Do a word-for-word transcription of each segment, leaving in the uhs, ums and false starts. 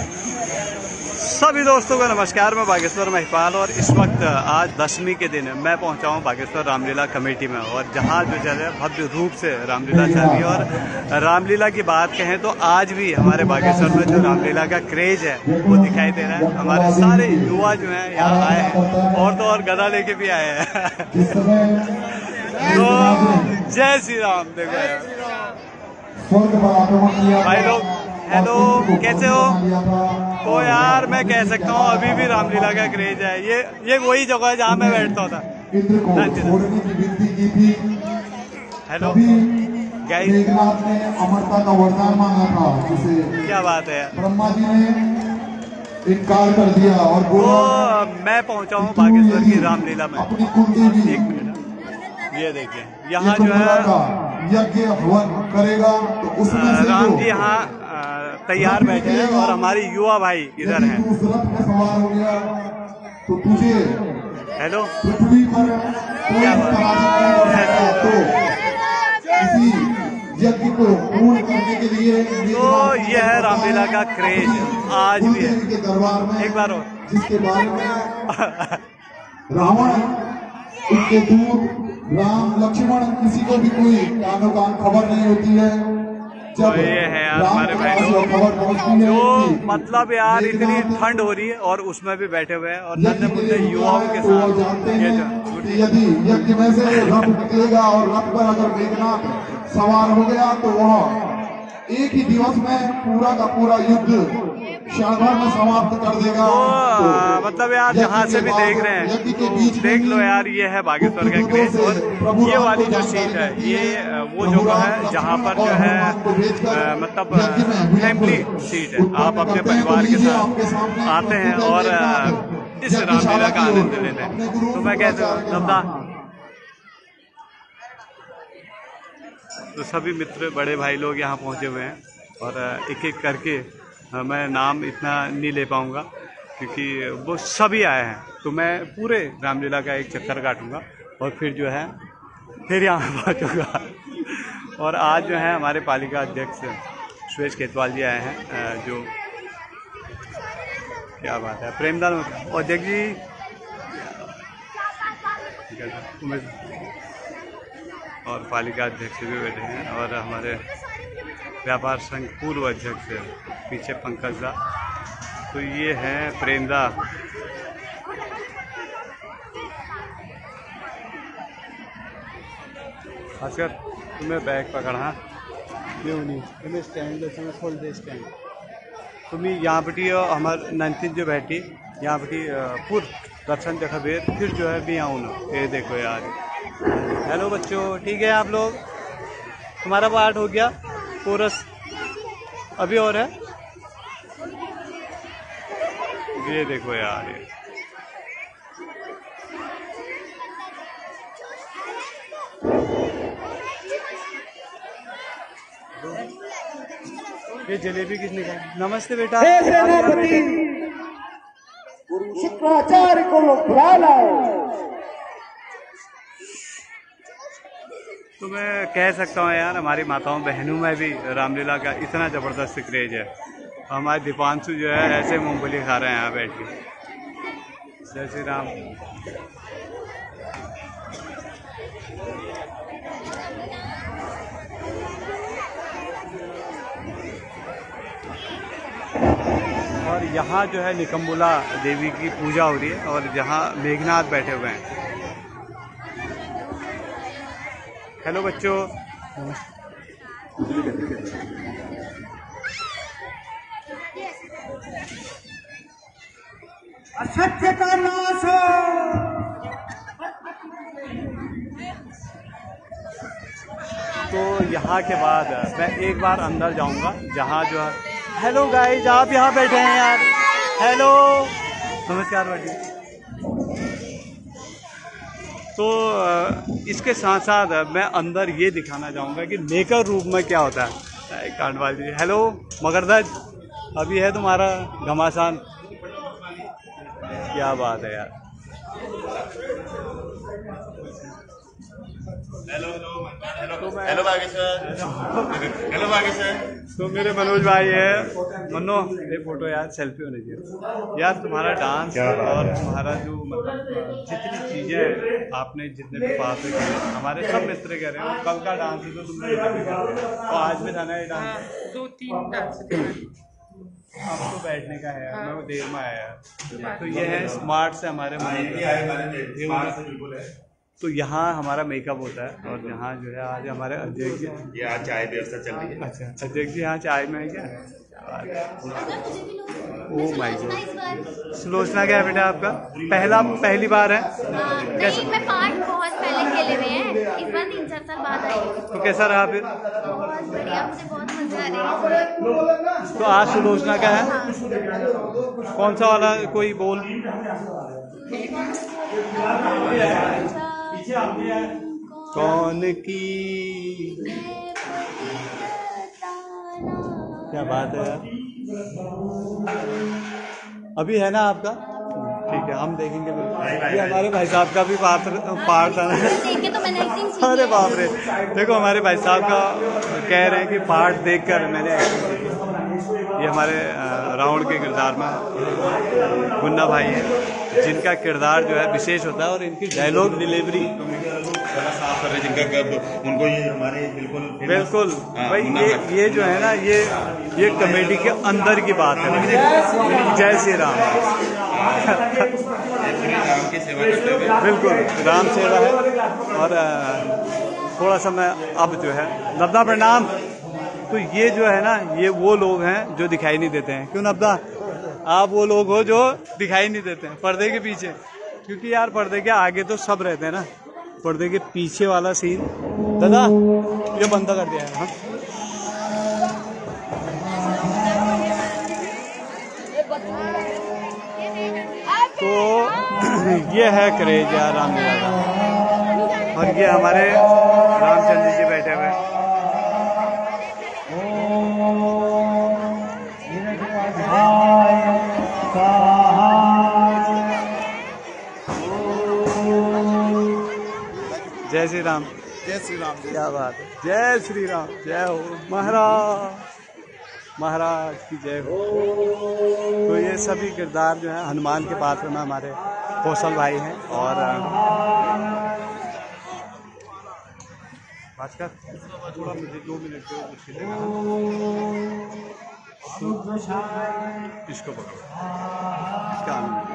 सभी दोस्तों को नमस्कार। मैं बागेश्वर महिपाल और इस वक्त आज दशमी के दिन मैं पहुंचा हूं बागेश्वर रामलीला कमेटी में, और जहां जो चल भव्य रूप से रामलीला चल रही है। और रामलीला की बात कहें तो आज भी हमारे बागेश्वर में जो रामलीला का क्रेज है वो दिखाई दे रहा है। हमारे सारे युवा जो हैं यहाँ आए हैं, और तो और गदा लेके भी आए हैं। तो जय श्री राम। देखो भाई लोग, हेलो, कैसे हो? तो यार मैं कह सकता हूँ अभी भी रामलीला का क्रेज है। ये ये वही जगह है जहाँ मैं बैठता था। हेलो गाइस, अमरता का वरदान मांगा था, जिसे क्या बात है, ब्रह्मा जी ने इनकार कर दिया और बोला। तो मैं पहुँचा हूँ बागेश्वर की रामलीला में। अपनी कुलदेवी, एक मिनट, ये देखिए यहाँ जो है यज्ञ हवन करेगा, तो उसमें से राम जी यहाँ तैयार बैठे हैं और हमारी युवा भाई इधर हैं। तू रथ में सवार हो गया तो तुझे हेलो पृथ्वी पर कोई पराजित नहीं कर सकता। तो इसी यज्ञ को पूर्ण करने के लिए तो ये है रामलीला का क्रेज आज भी है। के दरबार में एक बार और, जिसके बारे में रावण, उसके दूत राम लक्ष्मण, किसी को भी कोई कानो कान खबर नहीं होती है। तो ये है यार हमारे भाई लोग, जो मतलब यार इतनी ठंड हो रही है और उसमें भी बैठे हुए हैं और नन्हे मुन्ने युवाओं के साथ। ये यदि यज्ञ में से रथ निकलेगा और रथ पर अगर मेघनाथ सवार हो गया तो वह एक ही दिवस में पूरा का पूरा युद्ध क्षण भर में समाप्त कर देगा। तो, तो मतलब यार जहाँ से भी देख रहे हैं तो देख लो यार, ये है बागेश्वर का क्रेज। और ये वाली जो सीट है ये वो जगह है जहाँ पर जो है आ, मतलब फैमिली सीट है। आप अपने परिवार के साथ आते हैं और इस रामलीला का आनंद लेते हैं। तो मैं कहता हूँ तो सभी मित्र, बड़े भाई लोग यहाँ पहुँचे हुए हैं और एक एक करके मैं नाम इतना नहीं ले पाऊँगा क्योंकि वो सभी आए हैं। तो मैं पूरे रामलीला का एक चक्कर काटूँगा और फिर जो है फिर यहाँ पहुँचूँगा। और आज जो है हमारे पालिका अध्यक्ष सुरेश खेतवाल जी आए हैं, जो क्या बात है, प्रेमदान अध्यक्ष जी, और पालिका अध्यक्ष भी बैठे हैं और हमारे व्यापार संघ पूर्व अध्यक्ष पीछे पंकज दा। तो ये है प्रेमदा। खासकर तुम्हें बैग पकड़ा क्यों नहीं, तुम्हें स्टैंड तुम्हें खोल दे स्टैंड। तुम्हें यहाँ पटी हमारे नंतिन जो बैठी यहाँ पटी पूर्व दर्शन देखा बेर फिर जो है भी आऊँ ना। ये देखो यार, हेलो बच्चों, ठीक है आप लोग? तुम्हारा पार्ट हो गया, कोरस अभी और है। ये देखो यार, ये ये जलेबी किसने खाई? नमस्ते बेटा। शुक्राचार्य को बुला लाओ। तो मैं कह सकता हूँ यार हमारी माताओं बहनों में भी रामलीला का इतना ज़बरदस्त क्रेज है। हमारे दीपांशु जो है ऐसे मूंगफली खा रहे हैं यहाँ बैठ के। जय श्री राम। और यहाँ जो है निकम्बुला देवी की पूजा हो रही है और जहाँ मेघनाथ बैठे हुए हैं। हेलो बच्चों, असत्य का नाश हो। तो यहाँ के बाद मैं एक बार अंदर जाऊँगा जहाँ जो है, हेलो गाइस, आप यहाँ बैठे हैं यार, हेलो, नमस्कार भाई। तो इसके साथ साथ मैं अंदर ये दिखाना चाहूँगा कि मेकर रूप में क्या होता है। कांडवाल जी, हेलो मगरध्वज, अभी है तुम्हारा घमासान। क्या बात है यार। Hello hello hello Bageshwar, hello Bageshwar. तो मेरे मनोज भाई है। मनो ये फोटो यार सेल्फी होनी चाहिए यार। तुम्हारा डांस और तुम्हारा जो मतलब जितनी चीज़ें हैं आपने जितने भी पास में करे, हमारे सब मित्र कह रहे हैं। कल का डांस है तो तुमने तो आज में जाना है डांस, दो तीन डांस अब तो बैठने का है। मैं वो देर में आया यार। तो ये है स्मार्ट से हमारे बिल्कुल है। तो यहाँ हमारा मेकअप होता है और यहाँ जो है आज हमारे अध्यक्ष जी, ये आज चाय व्यवस्था चल रही है। अच्छा अध्यक्ष जी यहाँ चाय में है क्या? Oh my God. सुलोचना क्या है बेटा आपका? पहला पहली बार है? नहीं, मैं पार्ट बहुत पहले खेले हुए हैं, इस बार तीन चार साल बाद आई। तो कैसा रहा फिर? बहुत बढ़िया, मुझे बहुत मजा आ रही है। तो आज सुलोचना का है? कौन सा वाला कोई बोल? कौन की क्या बात है यार। अभी है ना आपका? ठीक है हम देखेंगे। ये हमारे भाई साहब का भी पार्ट पार्ट था ना। अरे बाप रे, देखो हमारे भाई साहब का कह रहे हैं कि पार्ट देखकर मैंने। ये हमारे रावण के किरदार में मुन्ना भाई है जिनका किरदार जो है विशेष होता है और इनकी डायलॉग डिलीवरी साफ कर रहे जिनका कब उनको ये हमारे बिल्कुल बिल्कुल भाई ये ये जो है ना ये ये कमेडी के अंदर की बात है। जय श्री राम। राम की सेवा करते हुए बिल्कुल राम सेवा है। और थोड़ा सा मैं अब जो है नब्दा प्रणाम। तो ये जो है ना ये वो लोग हैं जो दिखाई नहीं देते हैं। क्यों नब्दा? आप वो लोग हो जो दिखाई नहीं देते हैं पर्दे के पीछे। क्योंकि यार पर्दे के आगे तो सब रहते हैं ना, पर्दे के पीछे वाला सीन। दादा ये बंद कर दिया है। हाँ तो ये है क्रेज यार रामलीला का। और ये हमारे रामचंद्र जी बैठे हुए हैं। जय श्री राम। जय श्री राम। क्या बात है। जय श्री राम। जय हो महाराज, महाराज की जय हो। तो ये सभी किरदार जो है हनुमान के पात्र में हमारे कौशल भाई हैं। और भास्कर थोड़ा मुझे दो मिनट दो मुझे लेना। इसको पकड़ो, इसका आनंद।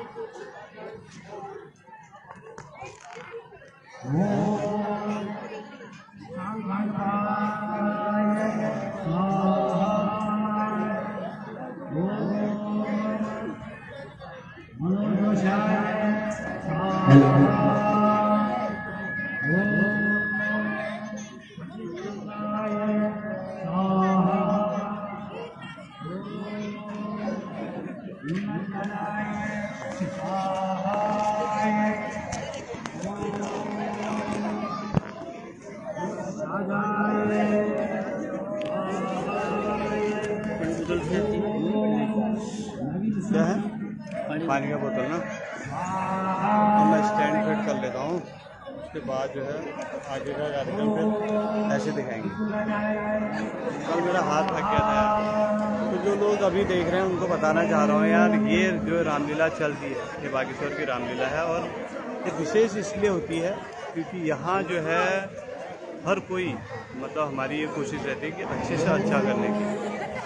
क्या है? पानी का बोतल ना। अब मैं स्टैंड फिट कर लेता हूँ, उसके बाद जो है आगे का कार्यक्रम फिर ऐसे दिखाएंगे। कल मेरा हाथ थक गया था यार। तो जो लोग अभी देख रहे हैं उनको बताना चाह रहा हूँ यार, ये जो रामलीला चलती है ये बागेश्वर की रामलीला है। और ये विशेष इसलिए होती है क्योंकि यहाँ जो है हर कोई मतलब हमारी ये कोशिश रहती है कि अच्छे से अच्छा करने की।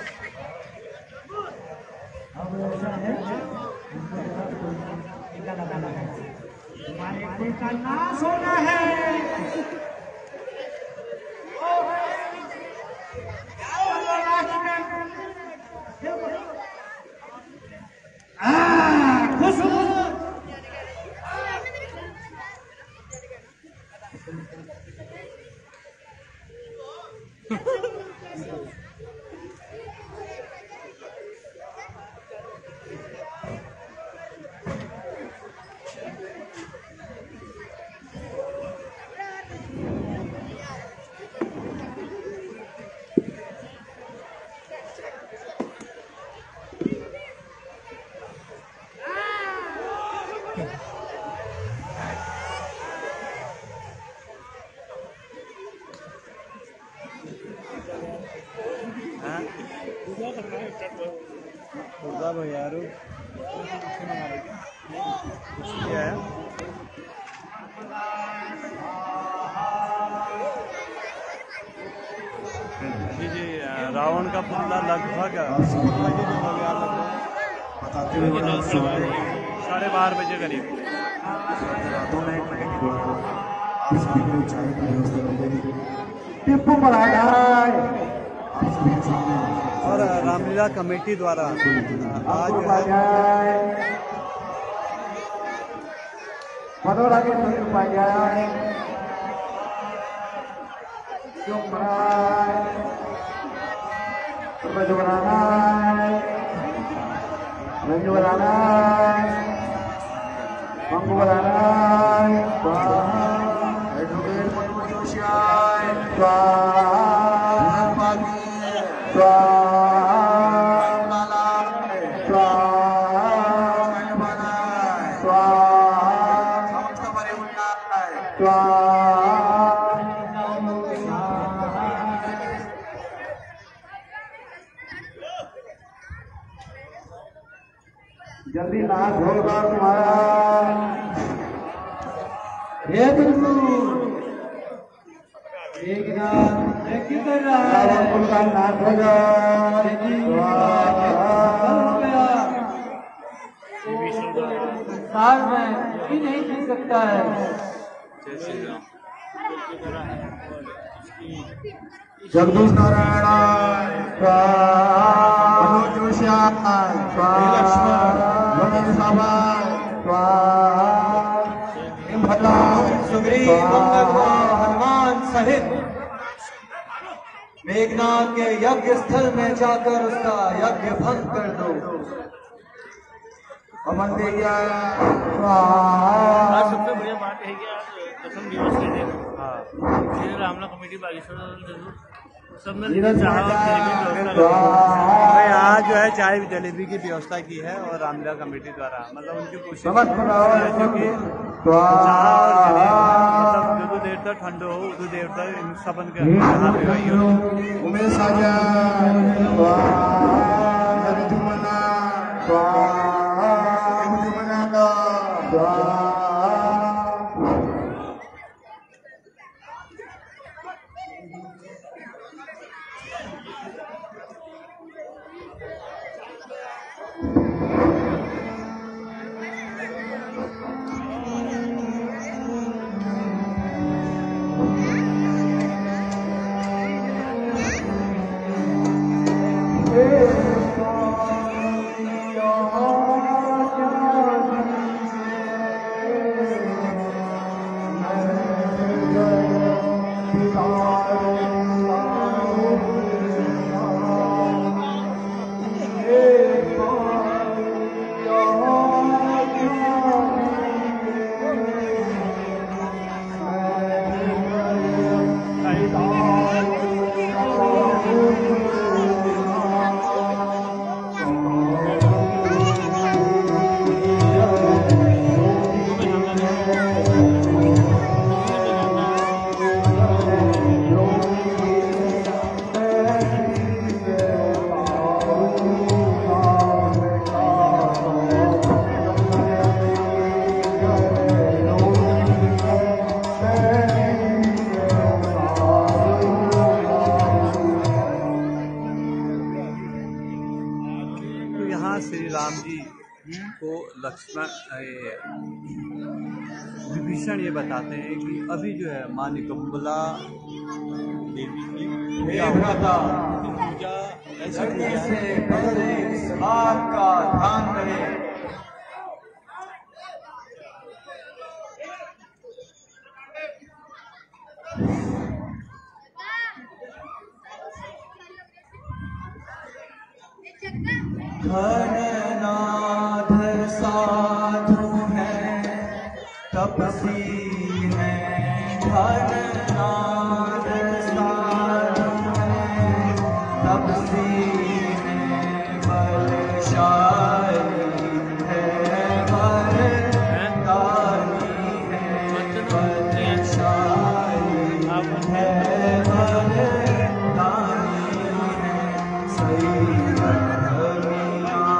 हमारे का नाश होना है। खुश भैयारू क्या है जी जी रावण का पुतला लगभग साढ़े बारह बजे करीब टिप्पू पराठा और रामलीला कमेटी द्वारा आज मनोरा के सुन पाया रजवराना रजवराना मंगवराना एडवोकेट मनोज जोशियाय स्वाहा स्वाहा स्वाहा स्वाहा जल्दी नाच होगा तुम्हारा हे गुरु एक नाच किधर रहा है उनका नाच होगा साल में भी नहीं जी सकता है जगदीश नारायण मनोज जोशिया सुग्रीव हनुमान सहित मेघनाथ के यज्ञ स्थल में जाकर उसका यज्ञ भंग कर दो अमन देगा सबसे बढ़िया बात है कि आज दसम दिवस के दिन श्री रामला कमेटी बागेश्वर सब में भाई आज जो है चाय जलेबी की व्यवस्था की है और रामलीला कमेटी द्वारा मतलब उनकी कोशिश मतलब जो देर तक ठंडो हो उतनी देर तक इन सबन के उमेश श्री राम जी को लक्ष्मण विभीषण ये बताते हैं कि अभी जो है माँ निकम्बला देवी की पूजा ऐसे इस बात का ध्यान रहे घननाथ साधु है तपसी है घननाथ साधु है तपसी है बलशाली है बलदानी है बलशाली है बलदानी है सही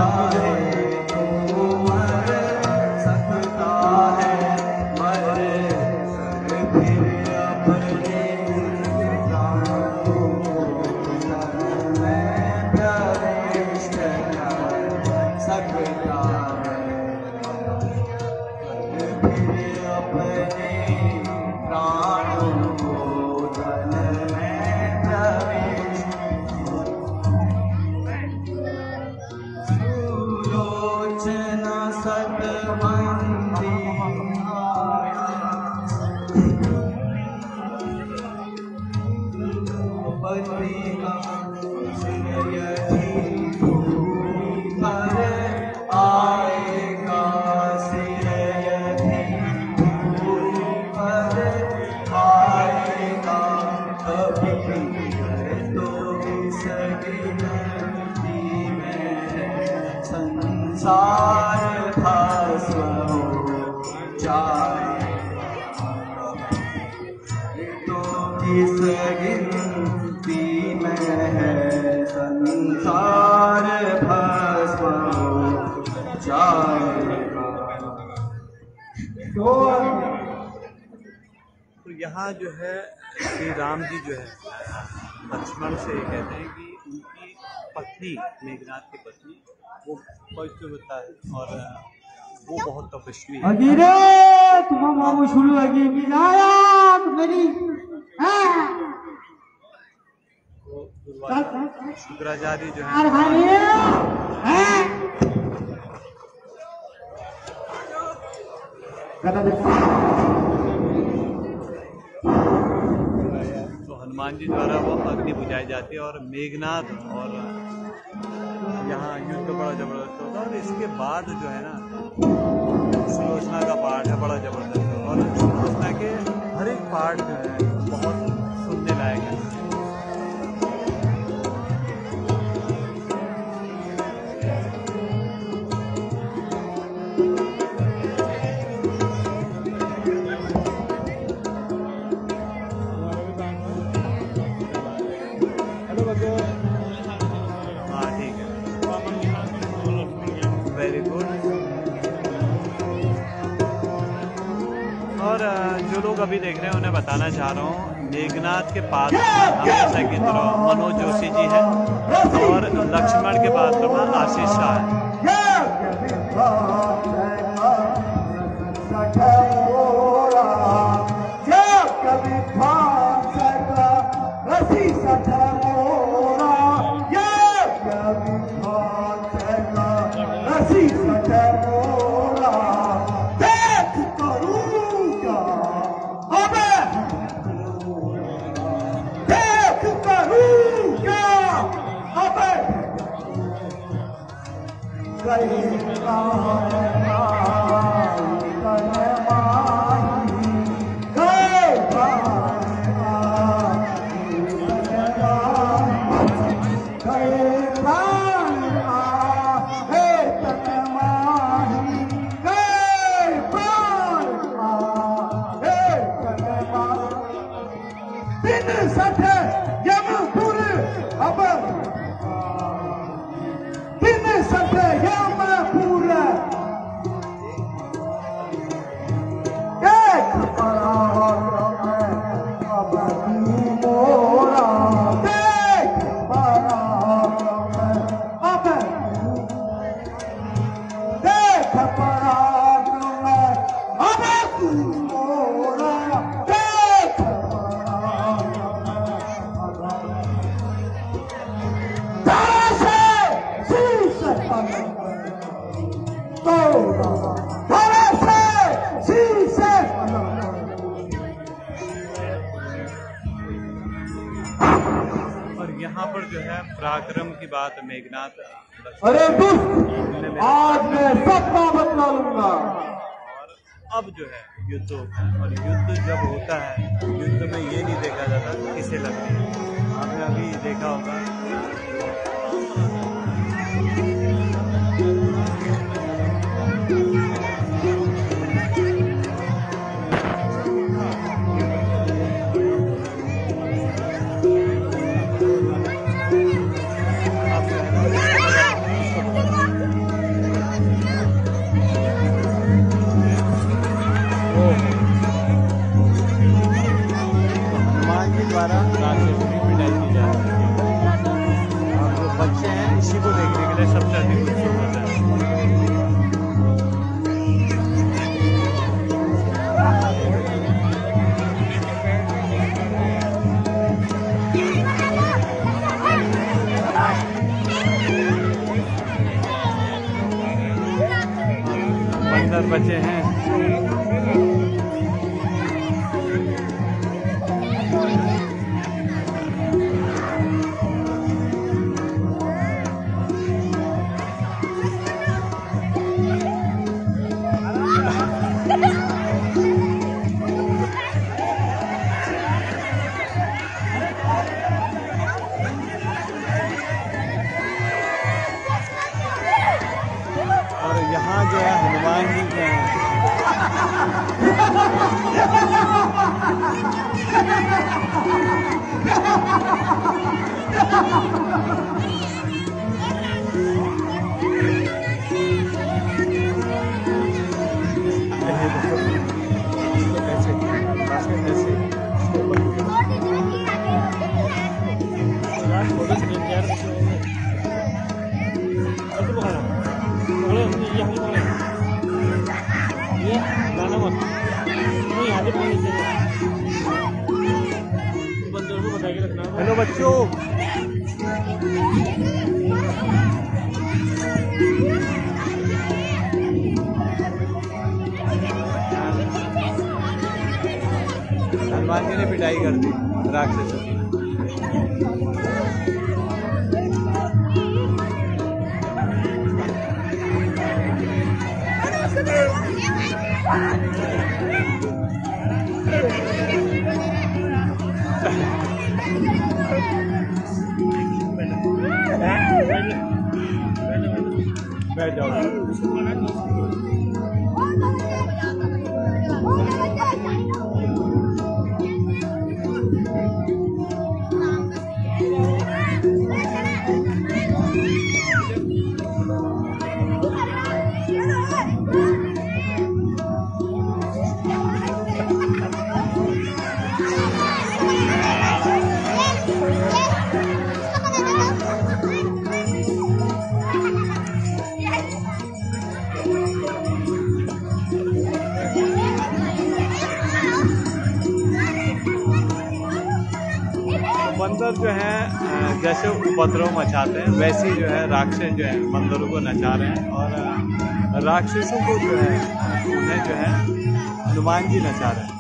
संसार भस्म हो जाए तो किस गिनती में है संसार भस्म हो जाएगा। तो यहाँ जो है श्री राम जी जो है लक्ष्मण से कहते हैं कि उनकी पत्नी मेघनाथ की पत्नी वो पवित्रवता है और वो बहुत तपस्वी है। अगिरे तुम मामू शुरू लगी मिलाया तो मेरी शुक्राचार्य जो है भाई तो हनुमान जी द्वारा वो अग्नि बुझाई जाती है और मेघनाथ और यहाँ युद्ध बड़ा जबरदस्त होता है। और इसके बाद जो है ना सुलोचना का पार्ट है बड़ा जबरदस्त और सुलोचना के हर एक पार्ट जो है बहुत सुनने लायक है। Very good. और जो लोग अभी देख रहे हैं उन्हें बताना चाह रहा हूँ मेघनाथ के पात्र हमेशा की तरह मनोज जोशी जी है और लक्ष्मण के पात्र में आशीष शाह है। यहाँ पर जो है पराक्रम की बात मेघनाथ अरे दुष्ट आज मैं सबका बदला लूंगा। और अब जो है युद्ध होता है और युद्ध जब होता है युद्ध में ये नहीं देखा जाता किसे लग रही है। आपने अभी देखा होगा बंदर बचे हैं। और यहाँ जो है हनुमान जी जो हैं हेलो बच्चों, हनुमान जी ने पिटाई कर दी राक्षसों की। बैठ जाओ। बंदर जो है जैसे उपद्रव मचाते हैं वैसे ही जो है राक्षस जो है बंदरों को नचा रहे हैं, और राक्षसों को जो है उन्हें जो है हनुमान जी नचा रहे हैं।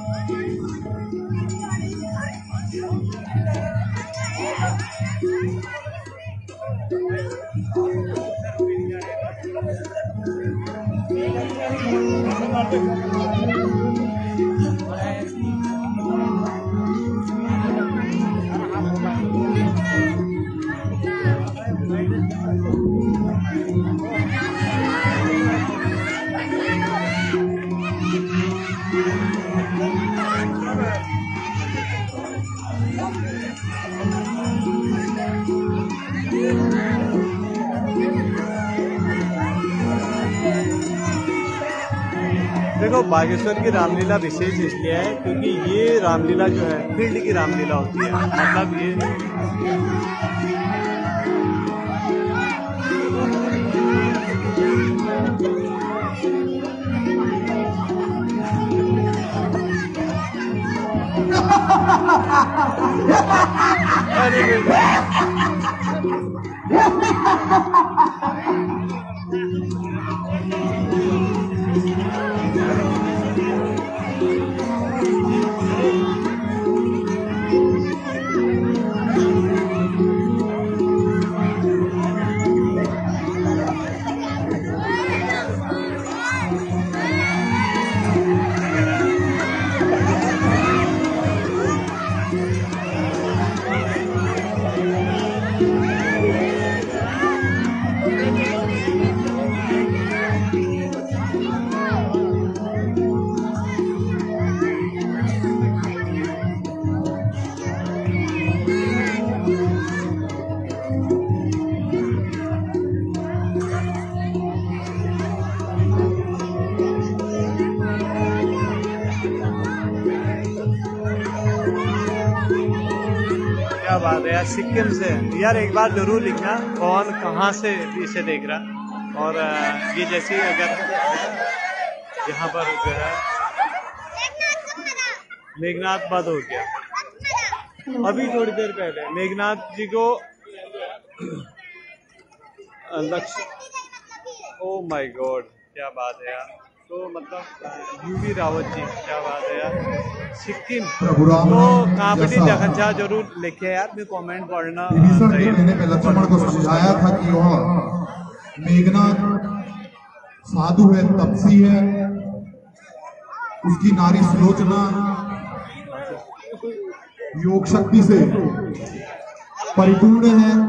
देखो, बागेश्वर की रामलीला विशेष इसलिए है क्योंकि ये रामलीला जो है फील्ड की रामलीला होती है। मतलब ये अरे क्या बात है यार, सिक्किम से यार। एक बार जरूर लिखना कौन कहाँ से इसे देख रहा। और ये जैसे अगर यहाँ पर जो है मेघनाथ बंद हो गया अभी थोड़ी देर पहले, मेघनाथ जी को लक्ष्य, ओ माय गॉड क्या बात है यार। तो मतलब यूवी रावत जी, क्या बात है यार। सिक्किम प्रभु राम तो ने काबडी जैसा देखा जरूर लिखे यार, मैं कमेंट पढ़ना विभीषण के चाहिए। कहने पे लक्ष्मण को समझाया था कि वह मेघनाथ साधु है, तपसी है, उसकी नारी सुलोचना योग शक्ति से परिपूर्ण है,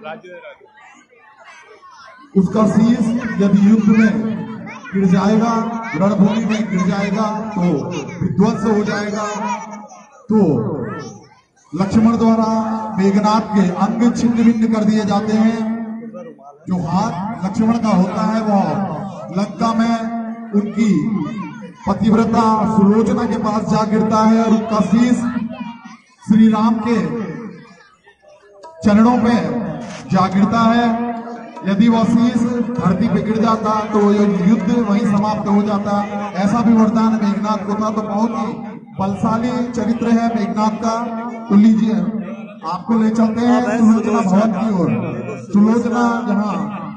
उसका शीश यदि युद्ध में गिर जाएगा, रणभूमि में गिर जाएगा तो विध्वंस हो जाएगा। तो लक्ष्मण द्वारा मेघनाथ के अंग छिन्न भिन्न कर दिए जाते हैं। जो हाथ लक्ष्मण का होता है वह लंका में उनकी पतिव्रता सुलोचना के पास जा गिरता है और उनका शीश श्री राम के चरणों पे जा गिरता है। यदि वह शीश धरती पे गिर जाता तो युद्ध वहीं समाप्त हो जाता। ऐसा भी वरदान मेघनाथ को था। तो बहुत ही बलशाली चरित्र है मेघनाथ का। तो लीजिए आपको ले चलते हैं सुलोचना भवन की ओर। सुलोचना जहाँ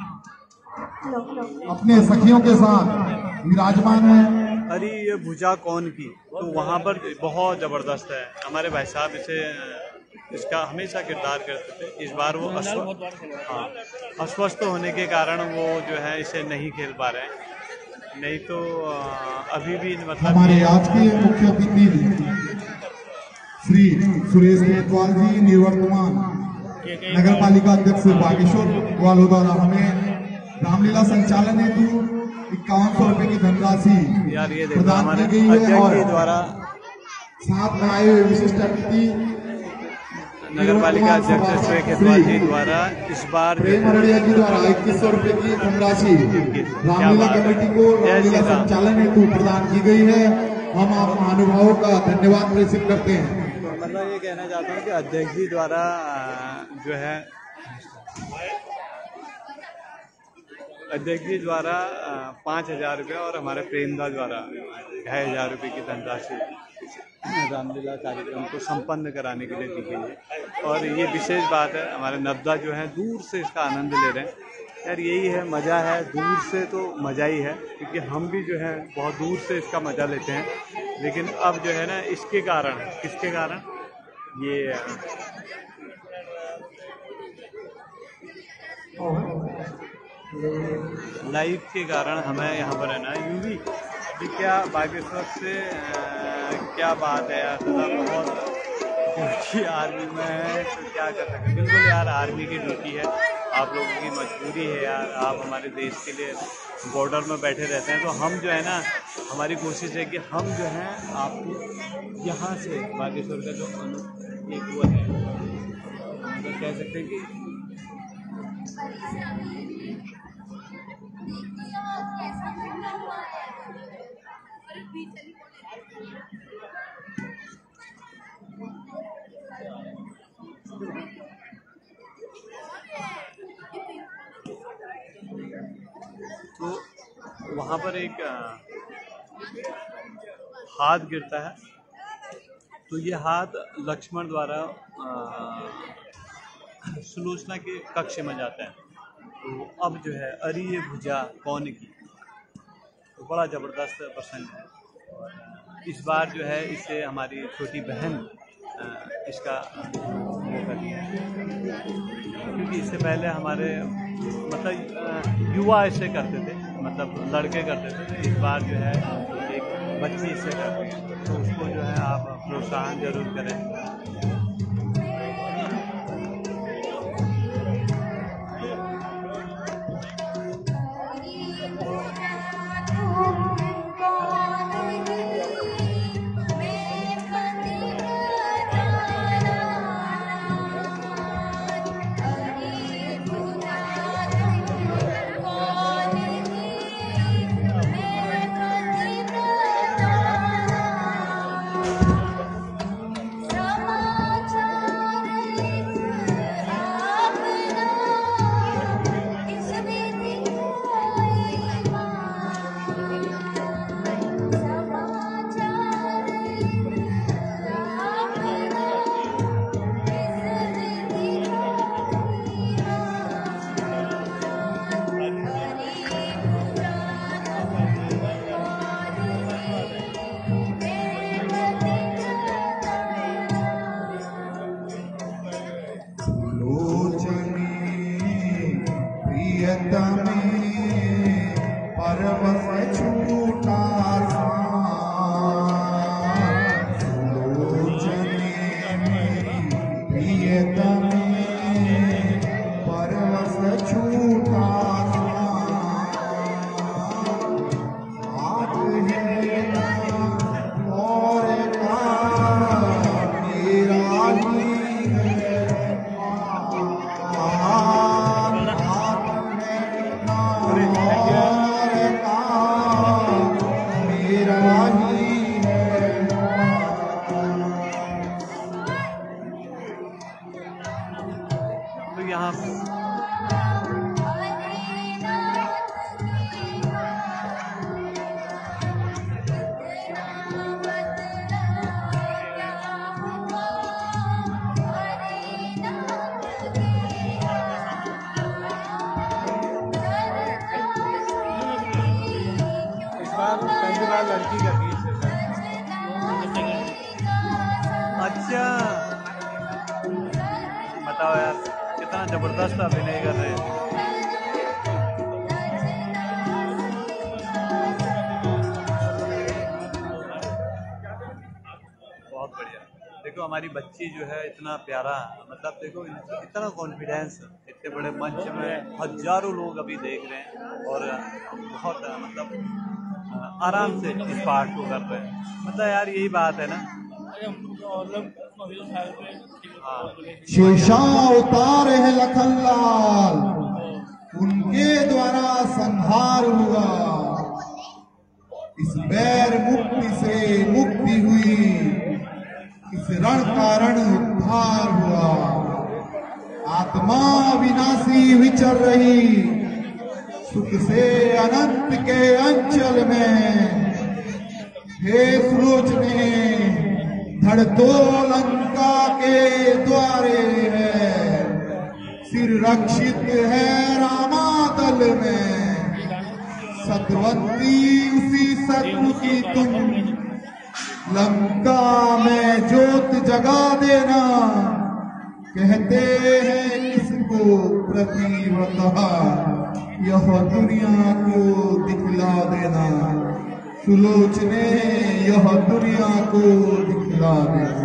अपने सखियों के साथ विराजमान है। अरे ये भुजा कौन की, तो वहाँ पर बहुत ज़बरदस्त है। हमारे भाई साहब इसे इसका हमेशा किरदार करते थे। इस बार वो अस्वस्थ हाँ अस्वस्थ होने के कारण वो जो है इसे नहीं खेल पा रहे हैं। नहीं तो अभी भी मतलब हमारे आज के मुख्य अतिथि श्री सुरेश केतवाल जी, निवर्तमान नगर पालिका अध्यक्ष बागेश्वर वालों द्वारा हमें रामलीला संचालन हेतु इक्यावन सौ रुपए की धनराशि यार ये देखो प्रदान हमारे की गई है। अध्यक्ष और जी द्वारा साथ में आए हुए विशिष्ट अतिथि नगर पालिका अध्यक्ष श्री केतवाल जी द्वारा इस बार प्रेम अरड़िया जी द्वारा इक्कीस सौ रुपए की धनराशि रामलीला कमेटी को रामलीला संचालन हेतु प्रदान की गई है। हम आप महानुभावों का धन्यवाद प्रेषित करते हैं। मतलब ये कहना चाहता हूँ कि अध्यक्ष जी द्वारा जो है अध्यक्ष जी द्वारा पाँच हजार रुपये और हमारे प्रेमदा द्वारा ढाई हजार रुपये की धनराशि रामलीला कार्यक्रम को संपन्न कराने के लिए दी गई है। और ये विशेष बात है, हमारे नवदा जो है दूर से इसका आनंद ले रहे हैं। यार यही है मज़ा है, दूर से तो मज़ा ही है, क्योंकि हम भी जो है बहुत दूर से इसका मज़ा लेते हैं। लेकिन अब जो है ना इसके कारण, किसके कारण, ये लाइव के कारण हमें यहाँ पर है ना यूवी क्या बागेश्वर से आ, क्या बात है यार, बहुत क्योंकि आर्मी में है तो क्या कर सकते हैं। बिल्कुल यार आर्मी की ड्यूटी है, आप लोगों की मजबूरी है यार। आप हमारे देश के लिए बॉर्डर में बैठे रहते हैं, तो हम जो है ना हमारी कोशिश है कि हम जो है आपको यहाँ से बागेश्वर का जो एक वो है तो कह सकते हैं कि तो वहाँ पर एक हाथ गिरता है, तो ये हाथ लक्ष्मण द्वारा सुलोचना के कक्ष में जाता है। तो अब जो है अरे ये भुजा कौन की, तो बड़ा ज़बरदस्त प्रसंग है। और इस बार जो है इसे हमारी छोटी बहन इसका वो कर दिया है, क्योंकि इससे पहले हमारे मतलब युवा इसे करते थे, मतलब लड़के करते थे। तो इस बार जो है एक बच्ची इससे कर रही है, तो उसको जो है आप प्रोत्साहन जरूर करें। Rama यार लड़की कर दी इससे। अच्छा बताओ यार कितना जबरदस्त अभिनय कर रहे हैं। बहुत बढ़िया। देखो हमारी बच्ची जो है इतना प्यारा, मतलब देखो इतना कॉन्फिडेंस, इतने बड़े मंच में हजारों लोग अभी देख रहे हैं और बहुत मतलब आराम से इस पाठ को कर रहे हैं। मतलब यार यही बात है ना। शेषा उतारे हैं लखनलाल, उनके द्वारा संहार हुआ। इस बैर मुक्ति से मुक्ति हुई, इस रण कारण उद्धार हुआ। आत्मा विनाशी विचर रही, सुख से अनंत के अंचल में। हे सुलोचने धड़ तो लंका के द्वारे है, सिर रक्षित है रामादल में। सतवंती उसी शत्रु की तुम, लंका में ज्योत जगा देना। कहते हैं किसको प्रतिव्रता, यह दुनिया को दिखला देना। सुलोचने यह दुनिया को दिखला देना।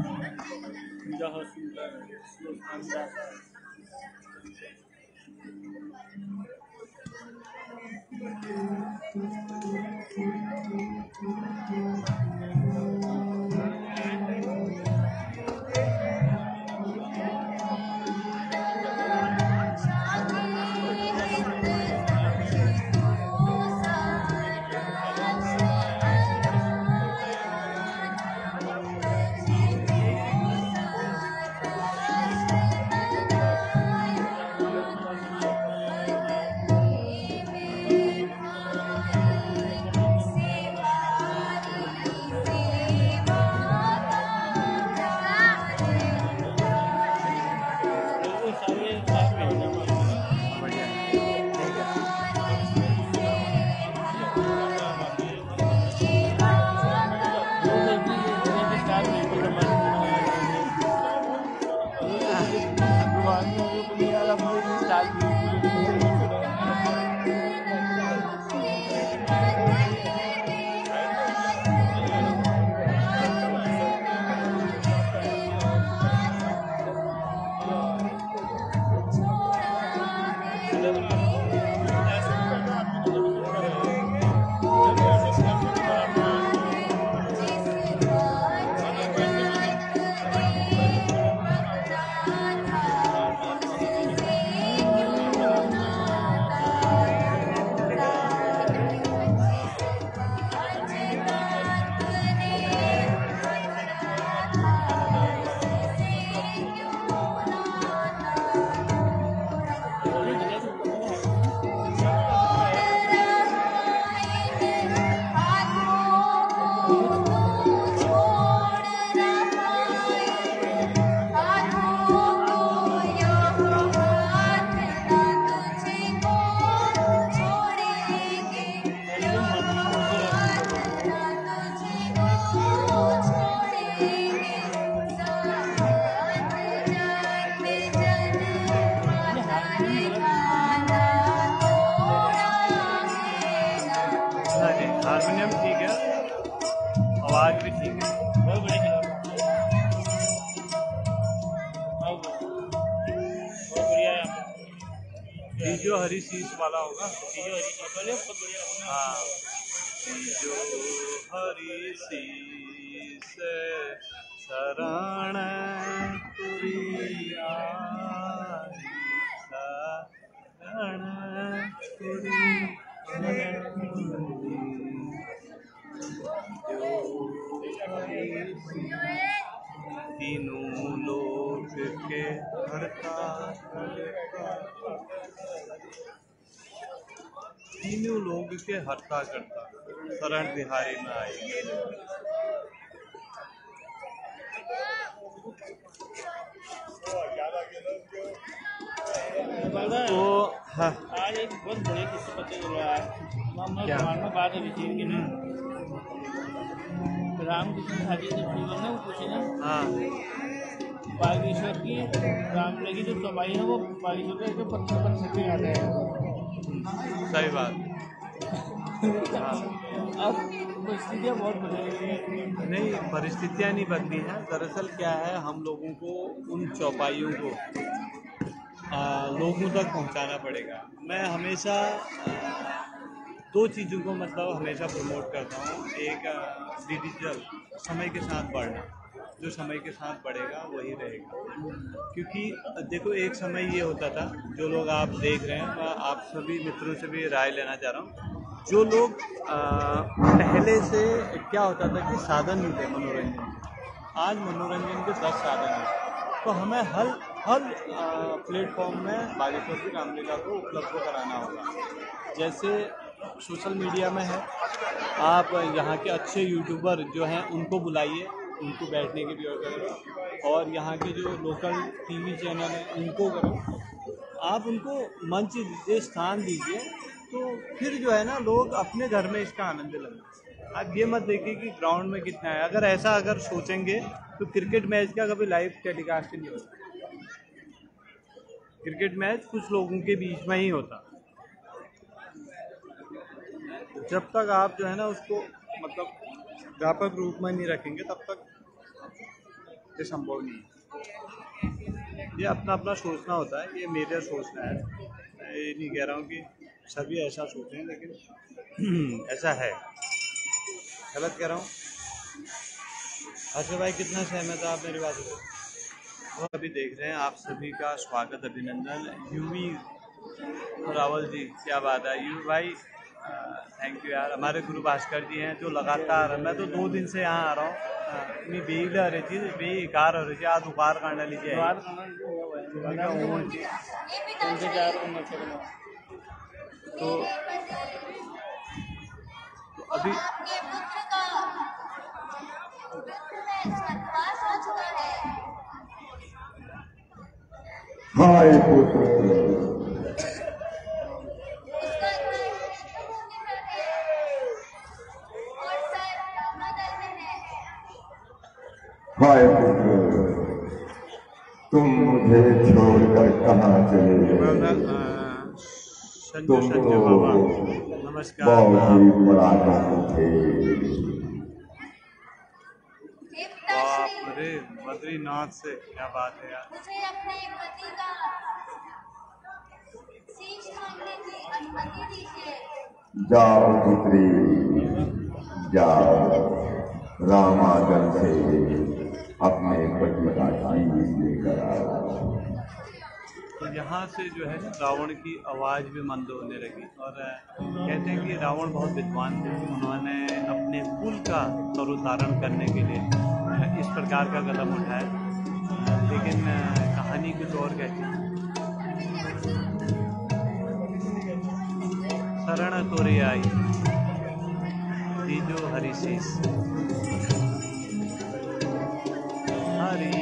हारमोनियम ठीक है, आवाज भी ठीक है, बहुत बढ़िया खिला, बहुत बढ़िया है। तीजो हरी शीश वाला होगा, तीजो हरी शीश वाले बहुत बढ़िया। हाँ, तीजो हरी शीश शरण तुरिया शरण तीनों लोक के हरता तीनों लोग के हरता करता शरण बिहारी में आएंगे। तो हाँ, आज एक बहुत बड़ी किस्सा पता चला है। क्या बात है विजय की ना, रामकृष्ण खाली जब शिवल ने वो पूछी ना हाँ बागेश्वर की रामलीला की जो चौपाई है वो बागेश्वर के पत्थर पर छपे आते हैं। सही बात। हाँ अब परिस्थितियाँ बहुत बदल गई हैं। नहीं, परिस्थितियाँ नहीं बदली हैं। दरअसल क्या है, हम लोगों को उन चौपाइयों को आ, लोगों तक पहुंचाना पड़ेगा। मैं हमेशा आ, दो चीज़ों को मतलब हमेशा प्रमोट करता हूँ। एक डिजिटल समय के साथ बढ़ना, जो समय के साथ बढ़ेगा वही रहेगा। क्योंकि देखो, एक समय ये होता था, जो लोग आप देख रहे हैं, मैं आप सभी मित्रों से भी राय लेना चाह रहा हूँ। जो लोग आ, पहले से क्या होता था कि साधन नहीं थे मनोरंजन के, आज मनोरंजन के दस साधन हैं। तो हमें हर हर प्लेटफॉर्म में बागेश्वर की रामलीला को उपलब्ध कराना होगा। जैसे सोशल मीडिया में है, आप यहाँ के अच्छे यूट्यूबर जो हैं उनको बुलाइए, उनको बैठने की व्यवस्था करो, और यहाँ के जो लोकल टीवी चैनल हैं उनको करो, आप उनको मंच दीजिए, स्थान दीजिए, तो फिर जो है ना लोग अपने घर में इसका आनंद लेंगे। आप ये मत देखिए कि ग्राउंड में कितना है। अगर ऐसा अगर सोचेंगे तो क्रिकेट मैच का कभी लाइव टेलीकास्ट नहीं होता। क्रिकेट मैच कुछ लोगों के बीच में ही होता। जब तक आप जो है ना उसको मतलब व्यापक रूप में नहीं रखेंगे तब तक ये संभव नहीं है। ये अपना अपना सोचना होता है, ये मेरा सोचना है। मैं ये नहीं कह रहा हूँ कि सभी ऐसा सोचें, लेकिन ऐसा है। गलत कह रहा हूँ? अच्छा भाई, कितना सहमत है आप मेरी बात से? वो अभी देख रहे हैं, आप सभी का स्वागत, अभिनंदन। यूवी रावल जी, क्या बात है यू भाई, थैंक यू यार। हमारे गुरु भास्कर जी हैं जो लगातार, मैं तो दो दिन से यहाँ आ रहा हूँ, मैं बेल रही थी बे कार हो रही थी, आज उपहार करने लीजिए तो, तो अभी हाय पुत्र, हाय पुत्र, तुम मुझे छोड़कर कहाँ चले गए? संजू संजू बाबा, नमस्कार। बहुत ही बड़ा काम थे। बाप रे, बद्रीनाथ से, क्या बात है यार। मुझे अपने पति का शीश मांगने की अनुमति दीजिए। जाओ पुत्री, जाओ, रामागण से अपने पति का शीश लेकर आओ। तो यहाँ से जो है रावण की आवाज़ भी मंद होने लगी, और कहते हैं कि रावण बहुत विद्वान थे। उन्होंने अपने कुल का तरोतारण करने के लिए इस प्रकार का कदम उठाया, लेकिन कहानी कुछ और कहती है। शरण तोरे आई दीजो हरिशीष, हरि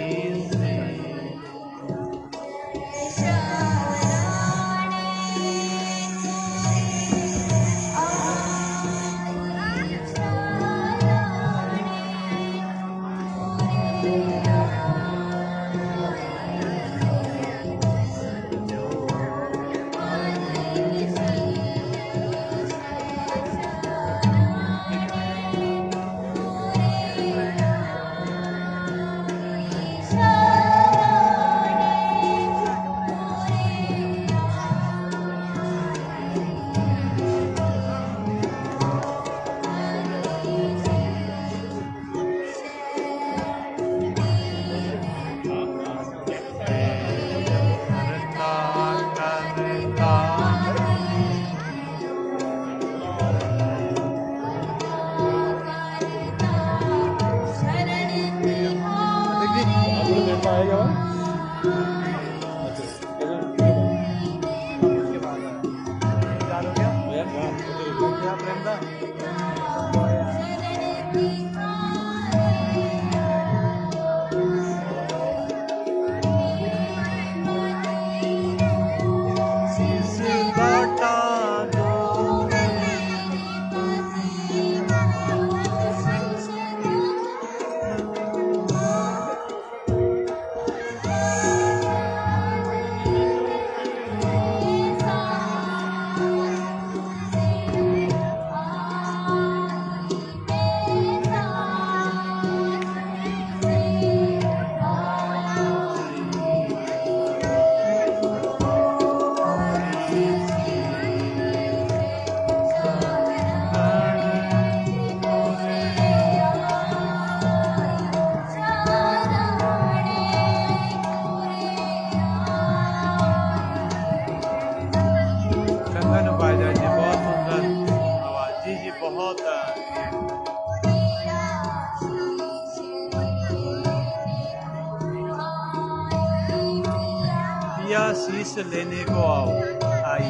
शीश लेने को आओ आई।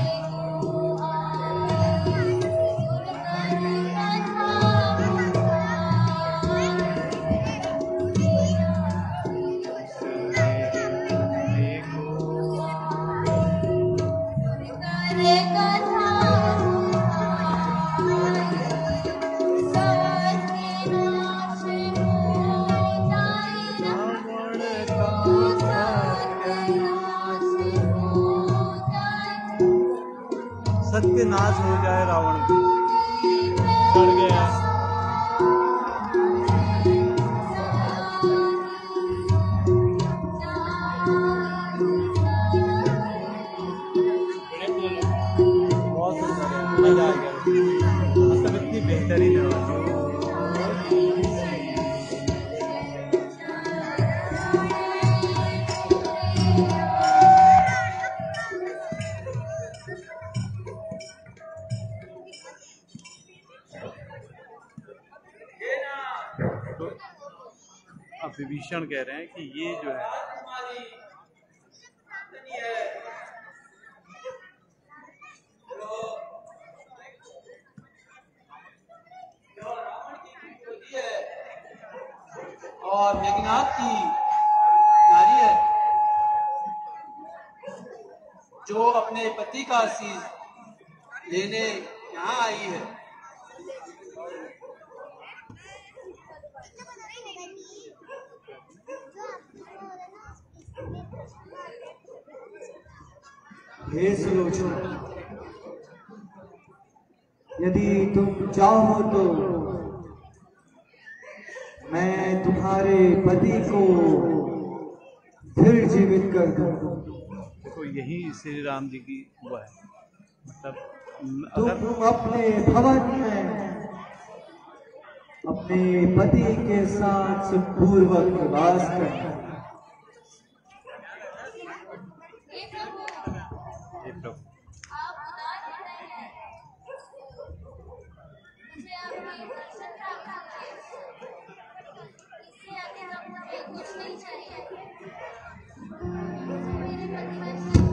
सत्यानाश हो जाए रावण की। चढ़ गया बहुत सुंदर है, मजा आ गया। मतलब इतनी बेहतरीन है। तो अब विभीषण कह रहे हैं कि ये जो है और मेघनाथ की नारी है जो अपने पति का आशीष लेने यहाँ आई है। हे सुलोचना, यदि तुम चाहो तो मैं तुम्हारे पति को फिर जीवित कर दूं। देखो यही श्री राम जी की वो है। मतलब तुम अगर अपने भवन में अपने पति के साथ सुखपूर्वक निवास करना। ये प्रभु आप उदार हृदय हैं। मुझे आपकी दर्शन प्राप्त हुए। इससे आगे अब मुझे कुछ नहीं चाहिए। मुझे मेरे पति दर्शन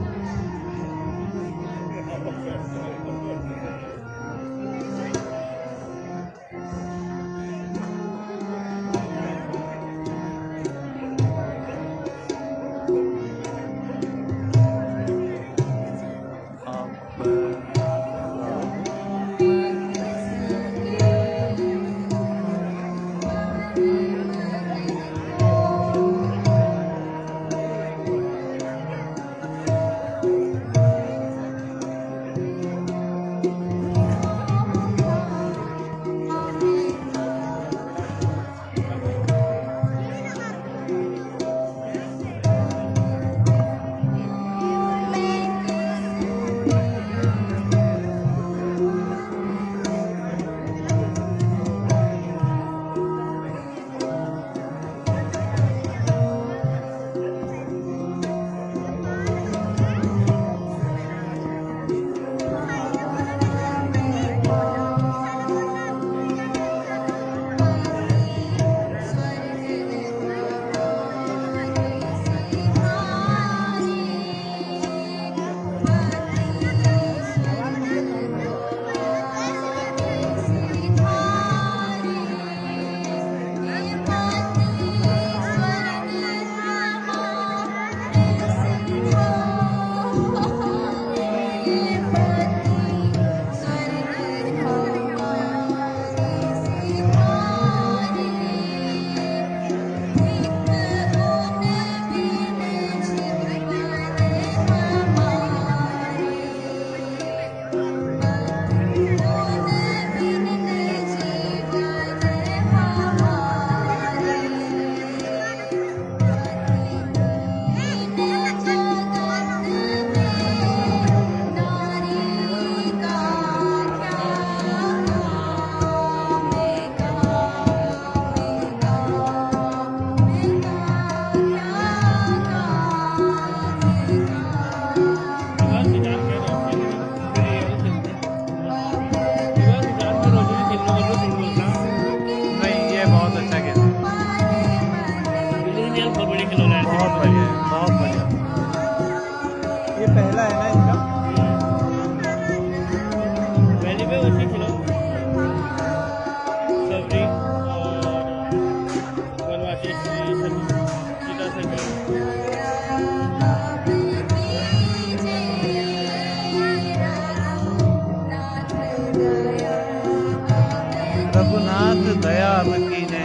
दया कीने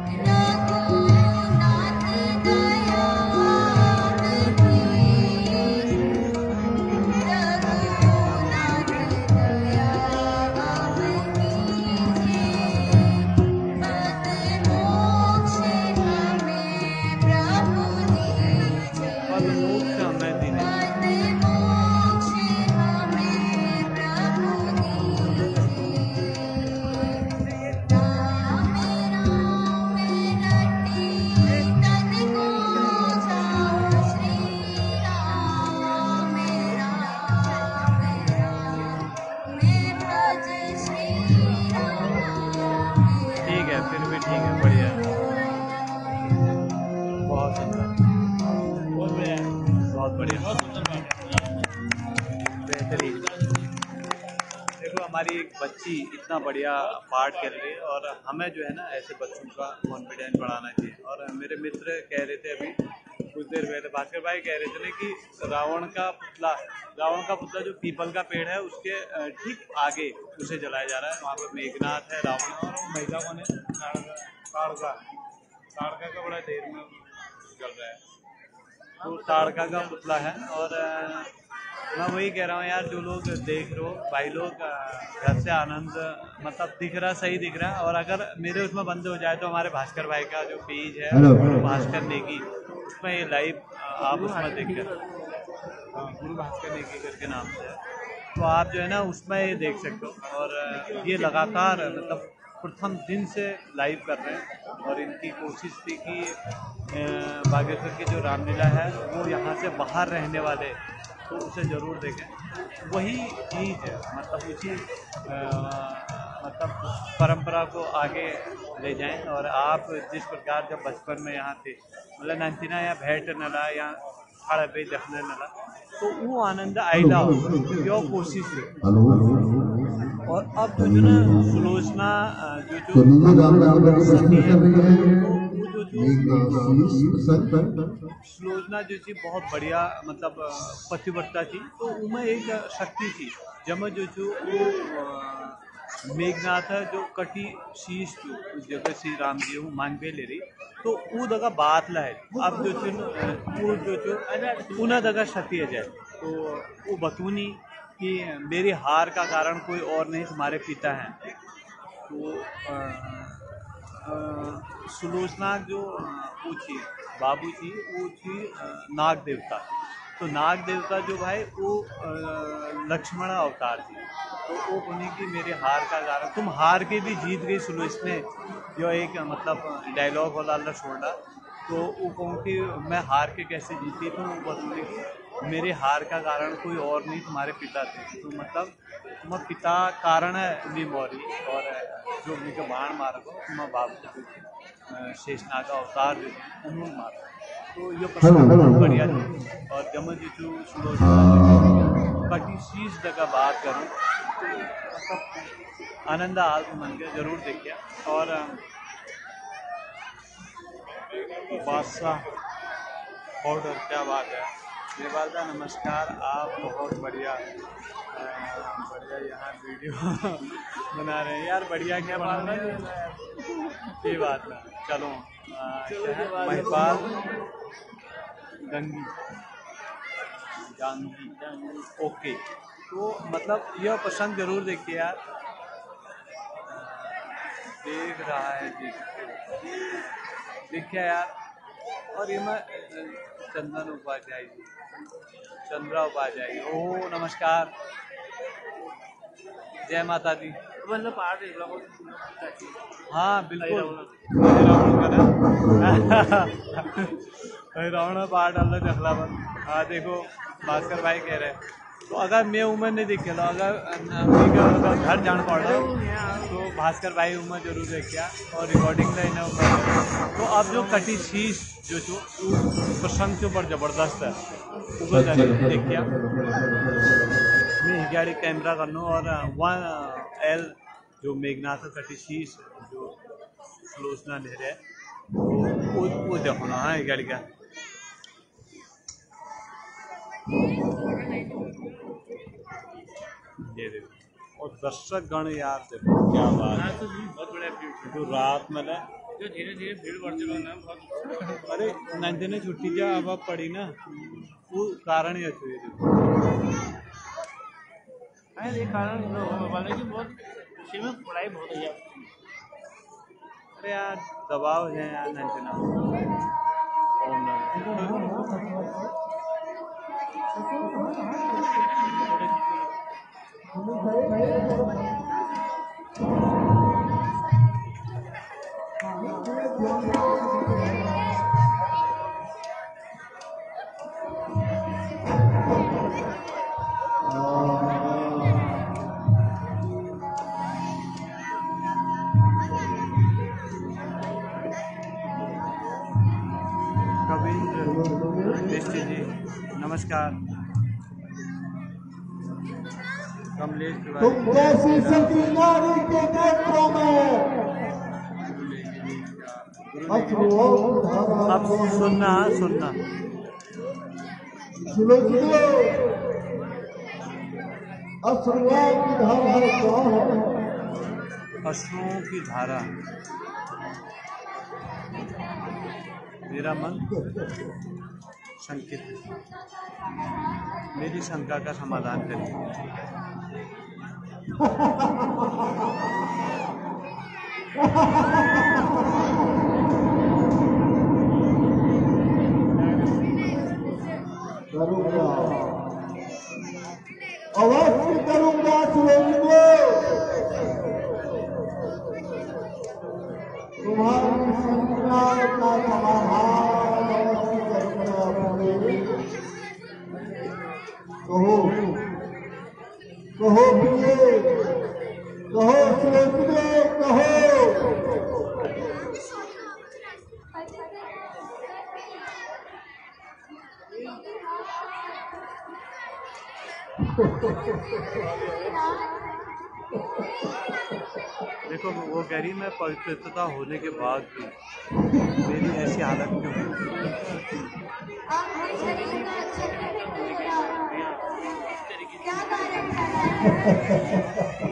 हमारी एक बच्ची इतना बढ़िया पाठ कर रही है और हमें जो है ना ऐसे बच्चों का कॉन्फिडेंस बढ़ाना चाहिए। और मेरे मित्र कह रहे थे अभी कुछ देर पहले, भास्कर भाई कह रहे थे ना कि रावण का पुतला रावण का पुतला जो पीपल का पेड़ है उसके ठीक आगे उसे जलाया जा रहा है। वहाँ पर मेघनाथ है, रावण और महिला कौन है, ताड़का ताड़का का बड़ा देर में चल रहा है, तो ताड़का का पुतला है। और मैं वही कह रहा हूँ यार, जो लोग देख रहे हो भाई लोग घर से आनंद मतलब दिख रहा, सही दिख रहा है। और अगर मेरे उसमें बंद हो जाए तो हमारे भास्कर भाई का जो पेज है भास्कर नेगी, उसमें ये लाइव आप उसमें देख कर, गुरु भास्कर नेगी करके नाम से है, तो आप जो है ना उसमें ये देख सकते हो। और ये लगातार मतलब प्रथम दिन से लाइव कर रहे हैं और इनकी कोशिश थी कि बागेश्वर की जो रामलीला है वो यहाँ से बाहर रहने वाले तो उसे ज़रूर देखें। वही चीज़ है मतलब उसी मतलब परंपरा को आगे ले जाएं। और आप जिस प्रकार जब बचपन में यहाँ थे मतलब नंतिना या भेंट नला या हड़ पे देखने नला, तो वो आनंद आईला यो कोशिश है। और अब जो जो ना सुलोचना जो जो सुलोचना जो थी बहुत बढ़िया मतलब पतिव्रता थी, तो उनमें एक शक्ति थी जब जो जो मेघनाथ है जो कटी शीश जो जगह श्री राम जी हूँ मान पे ले रही, तो वो जगह बात ला है। अब जो वो जो जो उन्हें जगह शक्ति है जाए, तो वो बतूनी कि मेरी हार का कारण कोई और नहीं तुम्हारे पिता हैं। तो आ, आ, सुलोचना जो वो थी बाबू थी वो थी नाग देवता, तो नाग देवता जो भाई वो लक्ष्मण अवतार थी, तो वो बोली कि मेरे हार का कारण तुम हार के भी जीत गई सुलोचना, जो एक मतलब डायलॉग वाला अल्लाह छोड़ा, तो वो कहूँ कि मैं हार के कैसे जीती, तो वो बोली कि मेरे हार का कारण कोई और नहीं तुम्हारे पिता थे, तो मतलब तुम्हारा पिता कारण है भी मौरी और जो मुझे बाण मारा को तुम्हारा बाबू शेषनाग का अवतार जो उन्होंने मारा, तो ये पसंद बढ़िया थी। और जब जीचू कटी शीश जगह बात करूँ तो मतलब आनंद आल मन के जरूर देखिए। और बादशाह ऑर्डर क्या बात है, देवालदा नमस्कार, आप बहुत बढ़िया बढ़िया यहाँ वीडियो बना रहे हैं यार, बढ़िया क्या बना रहे हैं ये बात है। चलो महिपाल गंगी गांगी ओके, तो मतलब यह पसंद जरूर देखिए यार, देख रहा है जी देखिए यार। और ये मैं चंदन उपाध्याय जी चंद्रा उपाध्याय ओ नमस्कार, जय माता दी। मतलब पार्ट हाँ बिल्कुल रावण का ना रावण पार्ट अल्लाह जखला बन। हाँ देखो भास्कर भाई कह रहे हैं, तो अगर मैं उम्र नहीं देखे लो, अगर अगर घर जान पड़ रहा तो भास्कर भाई उम्र जरूर देखिया और रिकॉर्डिंग लाइन तो अब जो कटी शीश जो जो प्रसंग के ऊपर जबरदस्त है वो देखिया। मैं गाड़ी कैमरा कर लूँ और वन एल जो मेघनाथ कटी शीश जो सुलोचना ले रहे वो वो देखो ना। हाँ गाड़ी का ये देखो और दर्शक गण यार देखो क्या बात है, बहुत बढ़िया तो रात मैंने जो धीरे धीरे भीड़ बढ़ते रहो ना बहुत अरे नंदे ने छुट्टी जा अब अब पड़ी ना वो कारण ही अच्छी है ये कारण वाले की बहुत उसी में पढ़ाई बहुत है यार। अरे यार दबाव है यार नंदे ना मिस्टर जी नमस्कार। कमलेश तुम जैसी सती नारी के नेत्रों में अब सुनना सुनना सुनो सुनो अश्रुओं की धारा क्या है? अश्रुओं की धारा मेरा मन शंकित है, मेरी शंका का समाधान करिए। करूंगा अवश्य करूंगा सुरेंद्र तुम्हारी शंका का समाधान अवश्य करूंगा। कहो कहो प्रिय कहो सुरेंद्र कहो। देखो वो कह रही मैं पवित्रता होने के बाद भी मेरी ऐसी हालत क्यों है? क्या कारण है?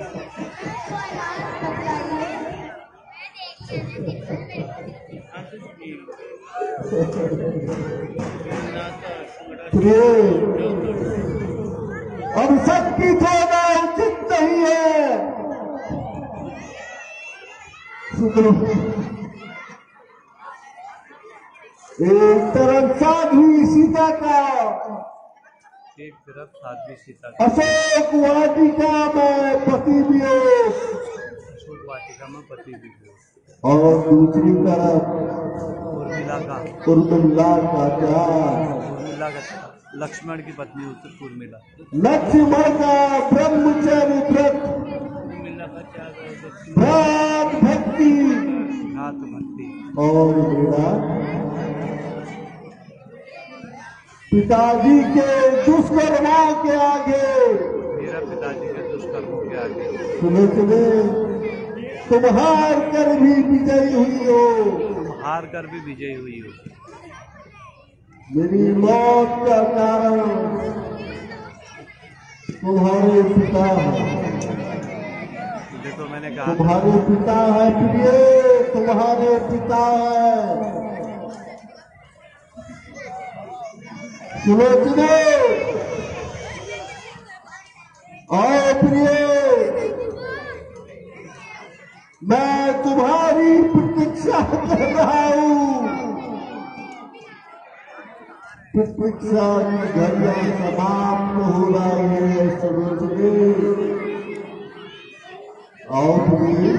अब सबकी थोड़ा उचित नहीं है। सुनो एक तरफ साध्वी सीता का एक तरफ साध्वी सीता का अशोक वाटिका में पति वियोग अशोक वाटिका में पति वियोग और दूसरी तरफ उर्मिला का उर्मिला का प्यार। उर्मिला का लक्ष्मण की पत्नी उत्तर उर्मिला लक्ष्मण का ब्रह्मचर्य व्रत मिलना का क्या भ्रात भक्ति घात भक्ति और मेरा पिताजी के दुष्कर्मों के आगे मेरा पिताजी के दुष्कर्मों के आगे सुने सुने तुम हार कर भी विजयी हुई हो। तुम हार कर भी विजयी हुई हो। मेरी मौत का कारण तुम्हारे पिता है। देखो मैंने कहा तुम्हारे पिता है प्रिय तुम्हारे पिता है। सुनो सुनो आओ प्रिय मैं तुम्हारी प्रतीक्षा कर रहा हूँ। प्रतीक्षा की घड़ियां समाप्त हो रही है। समझ गए? आओ प्रिय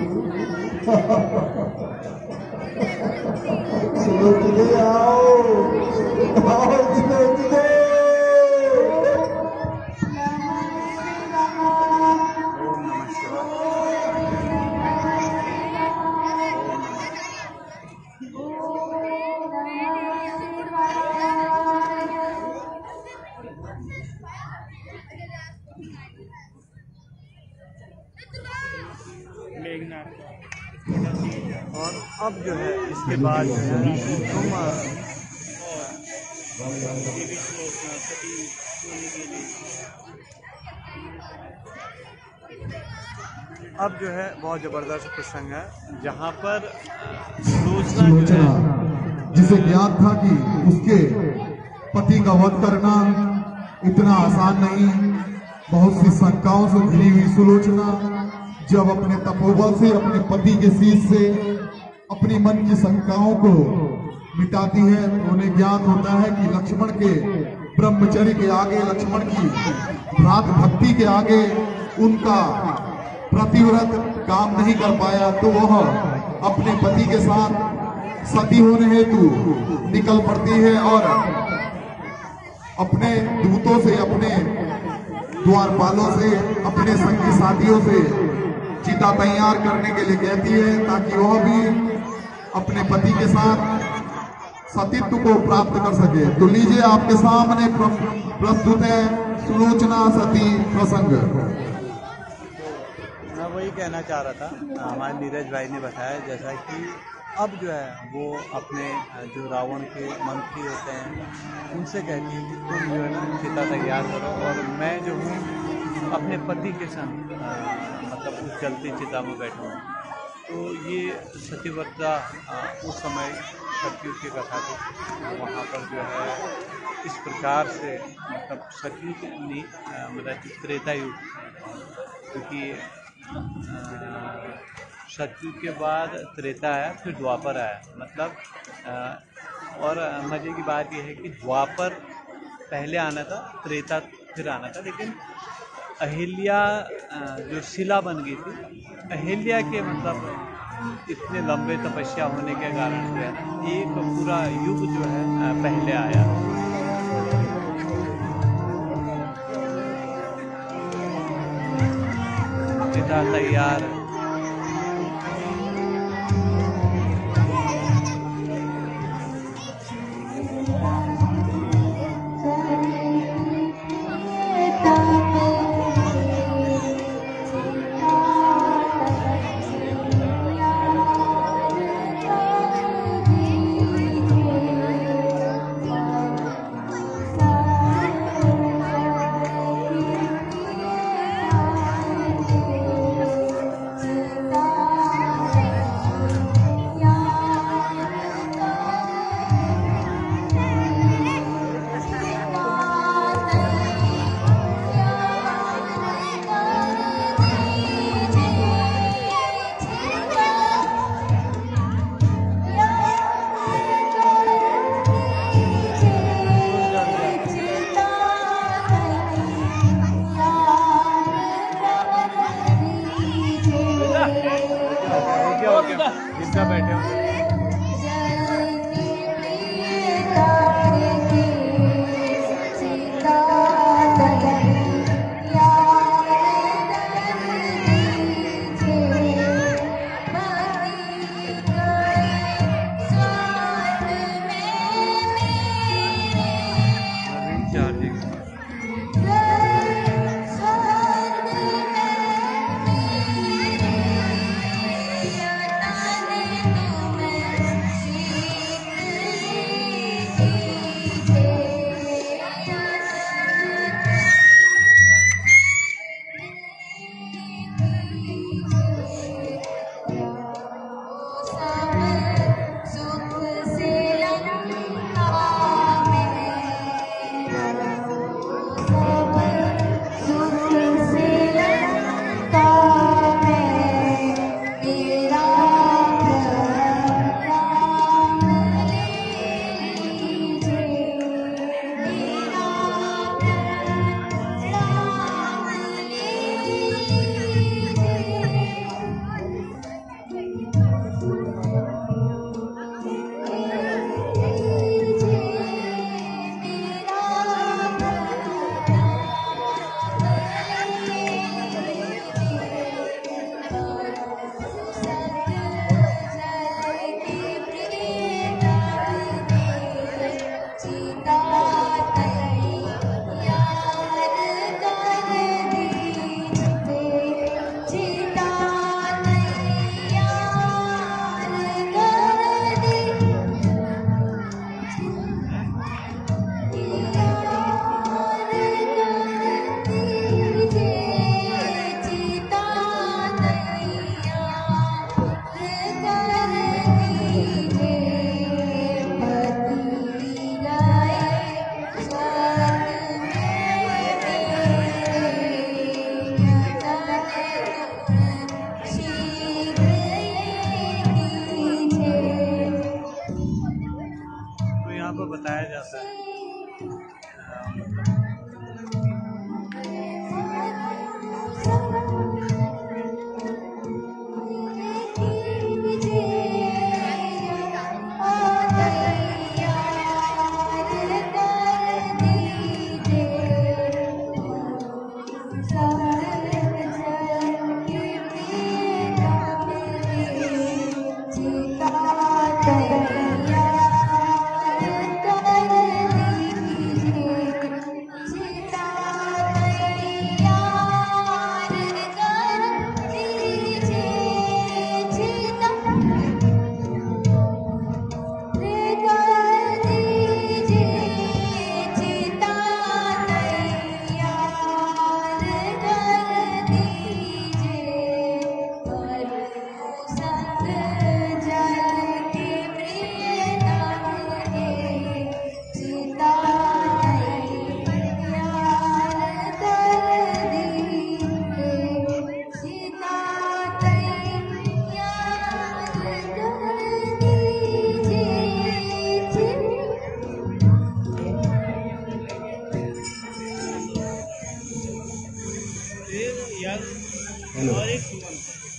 सुनो चले आओ आओ सुनो चले। ओम नमः शिवाय। और अब जो है इसके बाद जो है तुम अब जो है बहुत ज़बरदस्त प्रसंग है जहाँ पर सुलोचना जो सुलोचना है जिसे ज्ञात था कि उसके पति का वध करना इतना आसान नहीं, बहुत सी शंकाओं से घिरी हुई सुलोचना जब अपने तपोबल से, अपने पति के शीश से अपनी मन की शंकाओं को मिटाती है, तो उन्हें ज्ञात होता है कि लक्ष्मण के ब्रह्मचर्य के आगे, लक्ष्मण की भ्रात भक्ति के आगे उनका प्रतिव्रत काम नहीं कर पाया, तो वह अपने पति के साथ सती होने हेतु निकल पड़ती है और अपने दूतों से, अपने द्वारपालों से, अपने संगी साथियों से चिता तैयार करने के लिए कहती है ताकि वह भी अपने पति के साथ सतीत्व को प्राप्त कर सके। तो लीजिए आपके सामने प्रस्तुत है सुलोचना सती प्रसंग। मैं वही कहना चाह रहा था, हमारे नीरज भाई ने बताया जैसा कि अब जो है वो अपने जो रावण के मंत्री होते हैं उनसे कहती है कि तुम जो है ना चिता तैयार करो और मैं जो हूँ अपने पति के संग मतलब उस जलती चिता में बैठूँ। तो ये सतीव्रता उस समय सतयुग की कथा थी, वहाँ पर जो है इस प्रकार से मतलब सतयुग नहीं मतलब त्रेता युग, क्योंकि सतयुग के बाद त्रेता आया, फिर द्वापर आया, मतलब आ, और मज़े की बात यह है कि द्वापर पहले आना था, त्रेता फिर आना था, लेकिन अहिल्या जो शिला बन गई थी, अहिल्या के मतलब इतने लंबे तपस्या होने के कारण जो है ना एक पूरा युग जो है पहले आया। चिता तैयार जितना बैठे हो Yeah.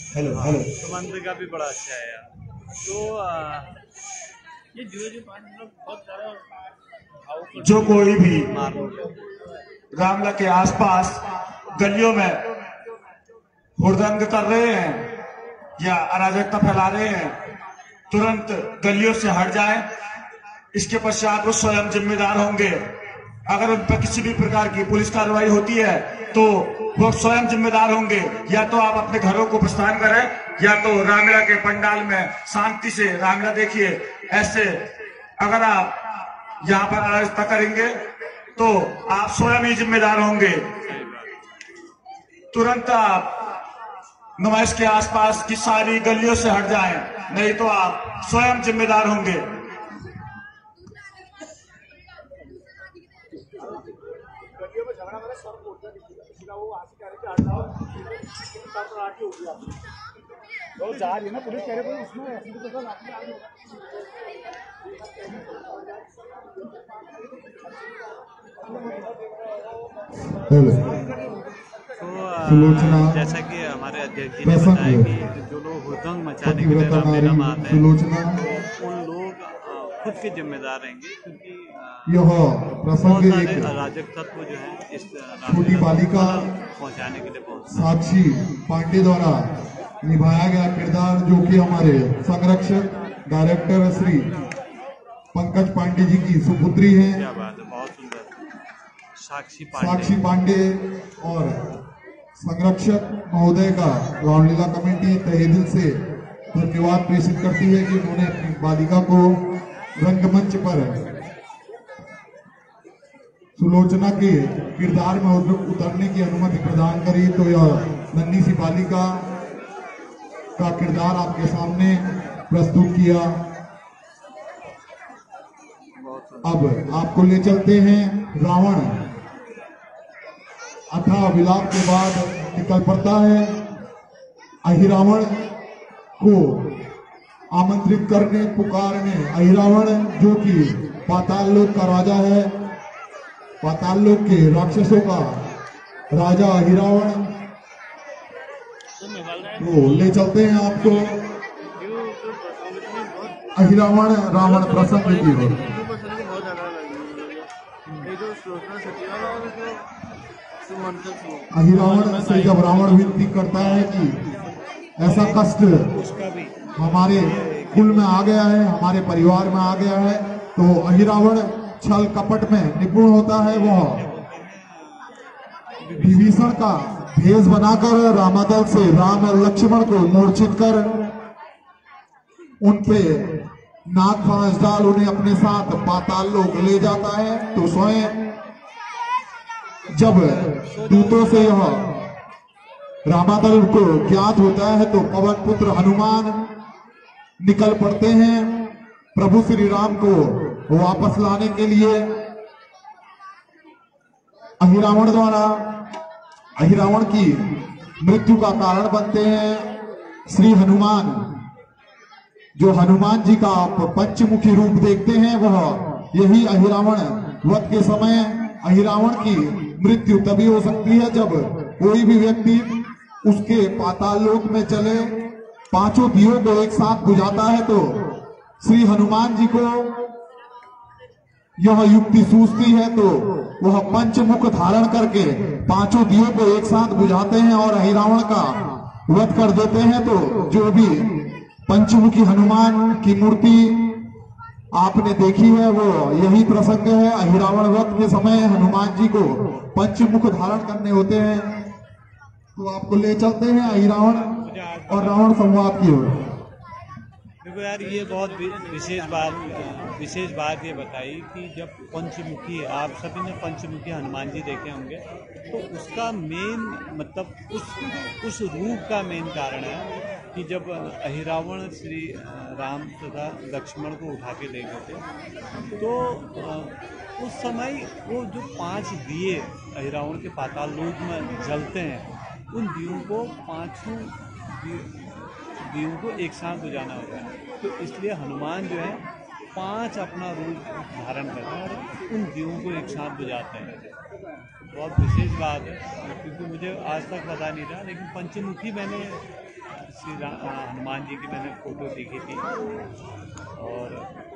हेलो हेलो तो मंदिर का भी बड़ा अच्छा है यार। तो आ, ये जुए जो पांच मतलब बहुत सारा भाव जो कोई भी मार लो। रामला के आसपास गलियों में हुड़दंग कर रहे हैं या अराजकता फैला रहे हैं, तुरंत गलियों से हट जाएं। इसके पश्चात वो स्वयं जिम्मेदार होंगे। अगर उन पर किसी भी प्रकार की पुलिस कार्रवाई होती है तो वो स्वयं जिम्मेदार होंगे। या तो आप अपने घरों को प्रस्थान करें या तो रामलीला के पंडाल में शांति से रामलीला देखिए। ऐसे अगर आप यहाँ पर अराजकता करेंगे तो आप स्वयं ही जिम्मेदार होंगे। तुरंत आप नुमाइश के आसपास की सारी गलियों से हट जाएं, नहीं तो आप स्वयं जिम्मेदार होंगे। तो जा रही है ना पुलिस, कह रहे थे इसमें ऐसे तो तो आ, जैसा कि हमारे अध्यक्ष जी ने बताया कि जो लोग हुड़दंग मचाने के लिए रामलीला में आते हैं तो उन लोग आ, खुद के जिम्मेदार रहेंगे, क्योंकि यह बहुत प्रसंग सारे एक अराजक तत्व जो है इस छोटी बालिका पहुंचाने के लिए पहुंचते साक्षी पांडे द्वारा निभाया गया किरदार, जो कि हमारे संरक्षक डायरेक्टर श्री पंकज पांडे जी की सुपुत्री हैं। हैं। क्या बात है, बहुत सुंदर। साक्षी पांडे साक्षी पांडे और संरक्षक महोदय का रामलीला कमेटी तहे दिल से धन्यवाद प्रेषित करती है कि उन्होंने अपनी बालिका को रंगमंच पर सुलोचना के किरदार में उतरने की अनुमति प्रदान करी। तो यह नन्ही सी बालिका का किरदार आपके सामने प्रस्तुत किया। अब आपको ले चलते हैं रावण। अथाह विलाप के बाद निकल पड़ता है अहिरावण को आमंत्रित करने, पुकारने। अहिरावण जो कि पाताल लोक का राजा है, पाताल लोक के राक्षसों का राजा अहिरावण। तो ले चलते हैं आपको अहिरावण रावण प्रसंग की ओर। अहिरावण से जब रावण विनती करता है कि ऐसा कष्ट हमारे कुल में आ गया है, हमारे परिवार में आ गया है, तो अहिरावण छल कपट में निपुण होता है। वह विभीषण का भेष बनाकर रामादल से राम और लक्ष्मण को मूर्छित कर उन पे नाग फांस डाल उन्हें अपने साथ पाताल लोक ले जाता है। तो स्वयं जब दूतों से यह रामादल को ज्ञात होता है तो पवन पुत्र हनुमान निकल पड़ते हैं प्रभु श्री राम को वापस लाने के लिए। अहिरावण द्वारा अहिरावण की मृत्यु का कारण बनते हैं श्री हनुमान। जो हनुमान जी का आप पंचमुखी रूप देखते हैं, वह यही अहिरावण वध के समय अहिरावण की मृत्यु तभी हो सकती है जब कोई भी व्यक्ति उसके पाताल लोक में चले, पांचों दियों को एक साथ बुझाता है। तो श्री हनुमान जी को यह युक्ति सूझती है, तो वह पंचमुख धारण करके पांचों दियों को एक साथ बुझाते हैं और अहिरावण का वध कर देते हैं। तो जो भी पंचमुखी हनुमान की मूर्ति आपने देखी है, वो यही प्रसंग है। अहिरावण वध के समय हनुमान जी को पंचमुख धारण करने होते हैं। तो आपको ले चलते हैं अहिरावण और रावण संवाद की ओर। देखो यार, ये बहुत विशेष बात विशेष बात ये बताई कि जब पंचमुखी, आप सभी ने पंचमुखी हनुमान जी देखे होंगे, तो उसका मेन मतलब उस उस रूप का मेन कारण है कि जब अहिरावण श्री राम तथा लक्ष्मण को उठा के ले गए थे, तो उस समय वो जो पांच दिए अहिरावण के पाताल लोक में जलते हैं, उन दियों को पांचों दियों को एक साथ बुझाना होता है। तो इसलिए हनुमान जो है पांच अपना रूप धारण करते हैं और उन दियों को एक साथ बुझाते हैं। बहुत विशेष बात है, क्योंकि मुझे आज तक पता नहीं था, लेकिन पंचमुखी मैंने श्री राम हनुमान जी की मैंने फ़ोटो देखी थी और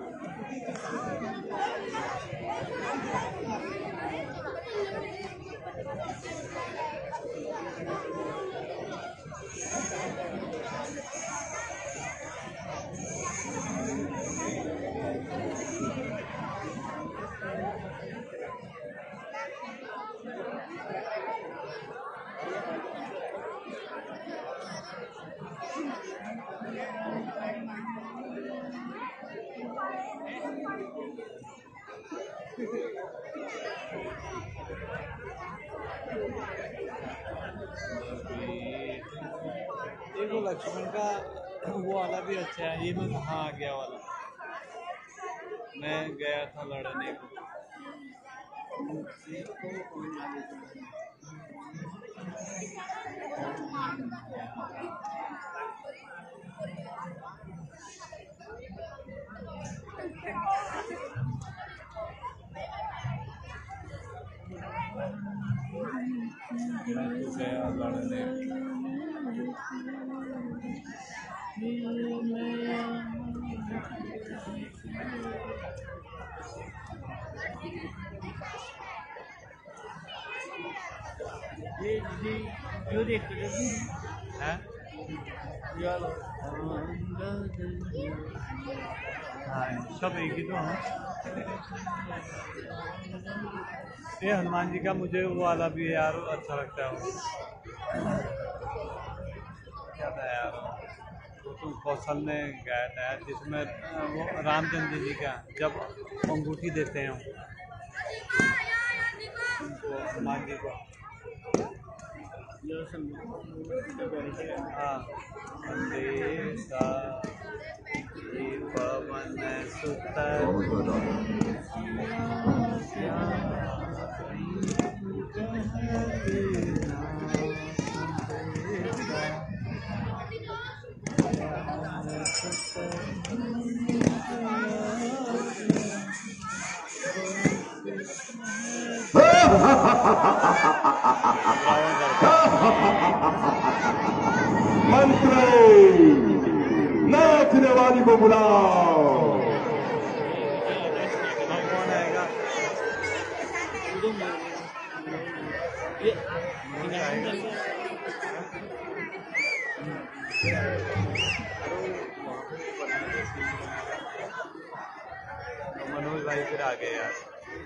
देखो लक्ष्मण का वो वाला भी अच्छा है। ये मैं कहाँ आ गया वाला, मैं गया था लड़ने को। मैं तो गया लड़ने ये जी जो देख रहे हैं। हाँ सब एक ही तो हैं। ये हनुमान जी का मुझे वो वाला भी यार अच्छा लगता है। क्या था यार वो तो कौशल ने गाया था यार, जिसमें वो रामचंद्र जी का जब अंगूठी देते हैं उनको हनुमान जी को। हाँ संदेशा पवन सुतर मंत्री नाचने वाली को बुलाओ। कौन आएगा? मनोज भाई फिर आ गए यार।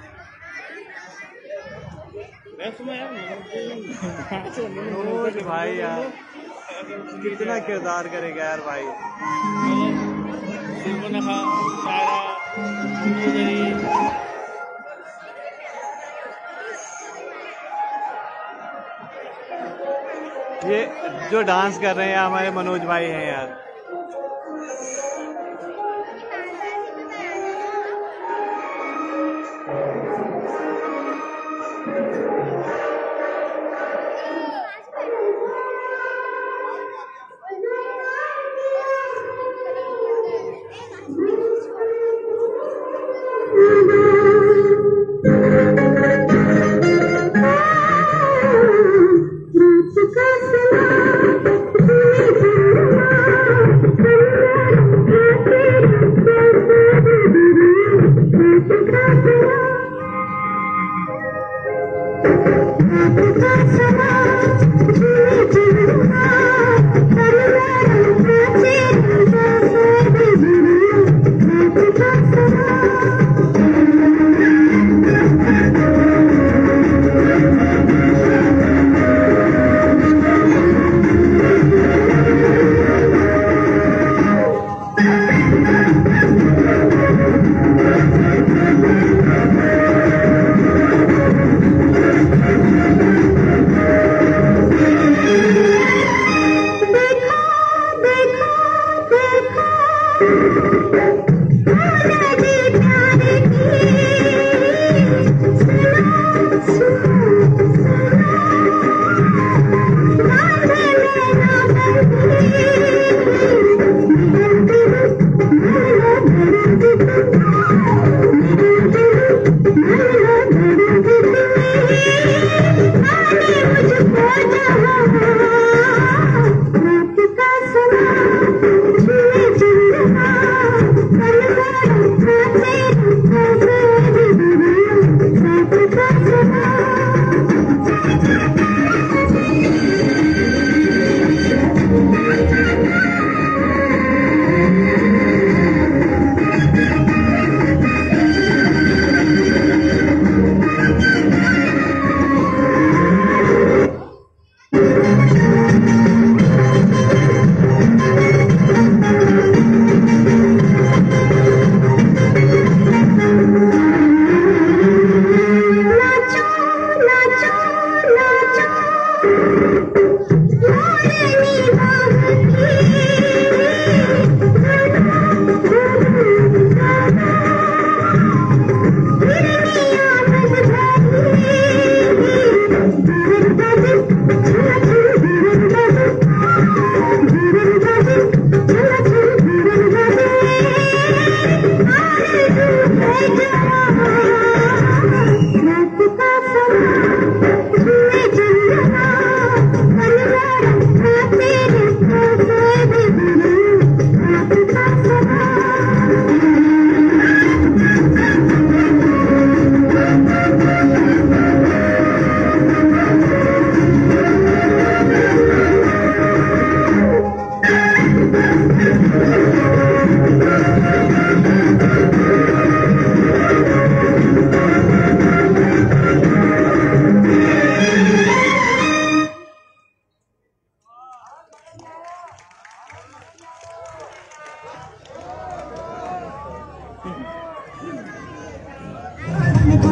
मनोज भाई यार कितना किरदार करेगा यार भाई। ये जो डांस कर रहे हैं हमारे मनोज भाई हैं यार। मुझको जहाँ रात का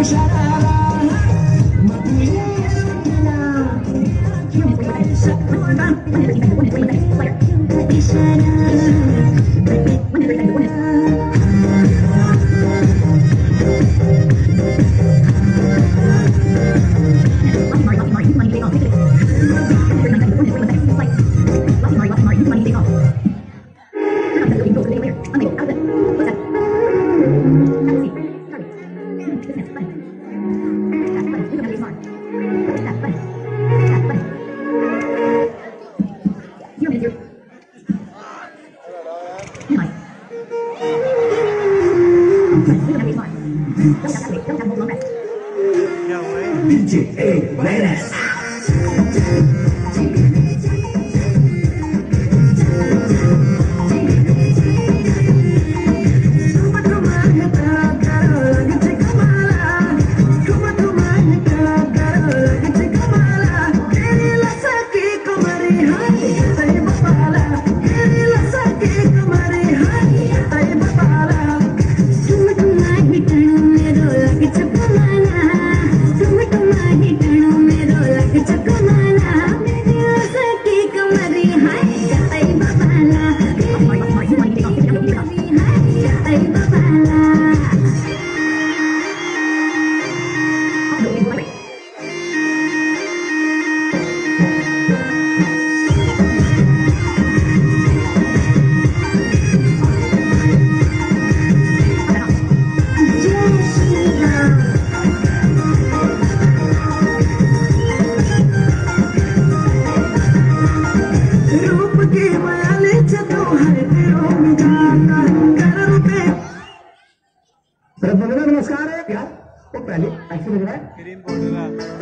नमस्कार है क्या वो पहले ऐसे लग रहा है ग्रीन बॉर्डर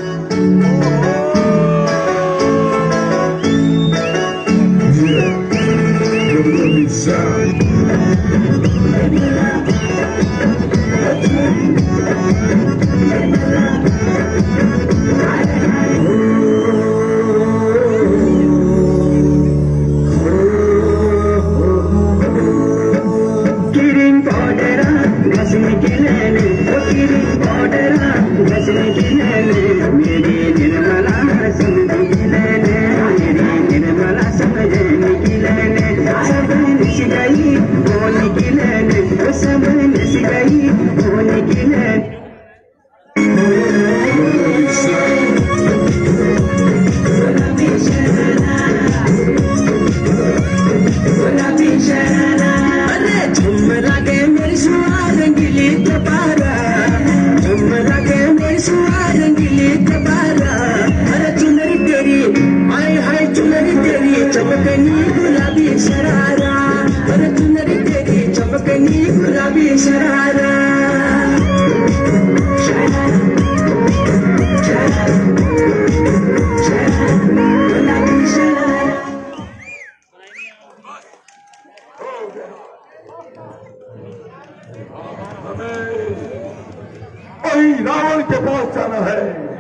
रावण के पास जाना है।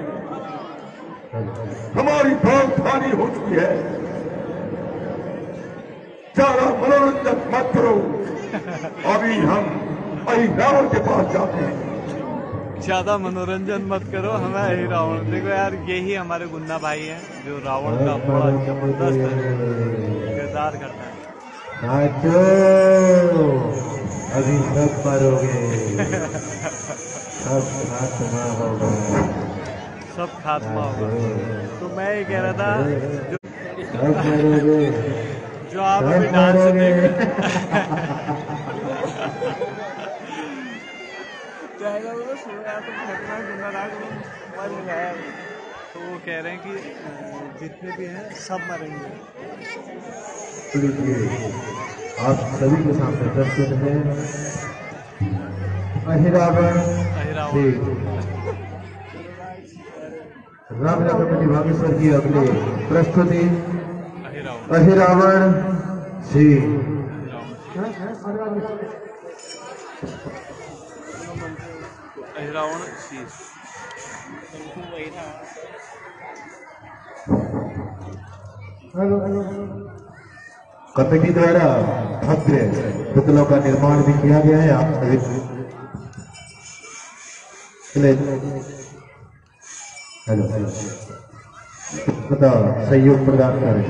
हमारी बहुत हानि हो चुकी है, ज्यादा मनोरंजन मत करो। अभी हम अही रावण के पास जाते हैं। ज्यादा मनोरंजन मत करो, हमें यही रावण। देखो यार, यही हमारे गुन्ना भाई हैं जो रावण का बड़ा जबरदस्त किरदार करता है। नाचो, अभी सब मरोगे, सब खात्मा होगा, सब खात्मा होगा। तो मैं ये कह रहा था, जो, जो आप अभी डांस देख तो वो कह रहे हैं कि जितने भी हैं सब मरेंगे। आप सभी के सामने प्रस्तुत है अहिरावण रामनगर बागेश्वर की अगली प्रस्तुति अहिरावण सिंह। अहिरावण सिंह कमेटी द्वारा भव्य पुतलों का निर्माण भी किया गया है। आप सभी हेलो बताओ सहयोग प्रदान करें।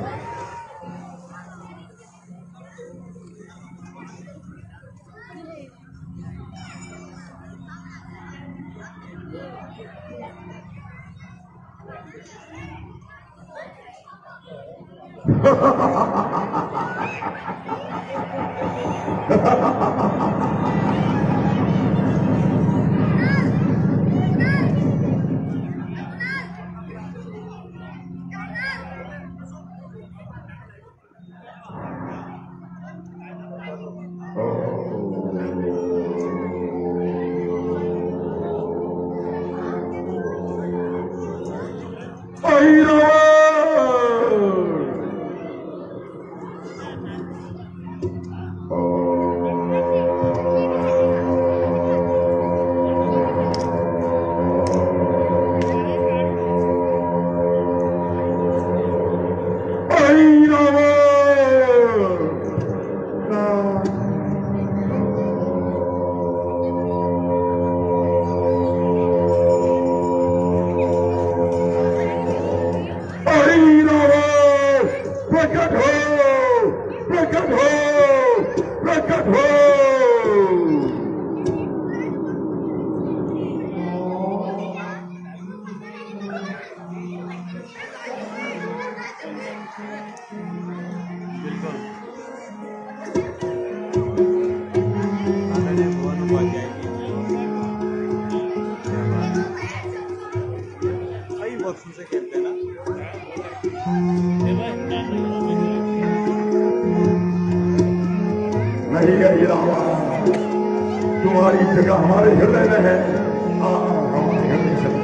नहीं है हीरावा, तुम्हारी जगह हमारे हृदय में है। आ, हमारे हृदय से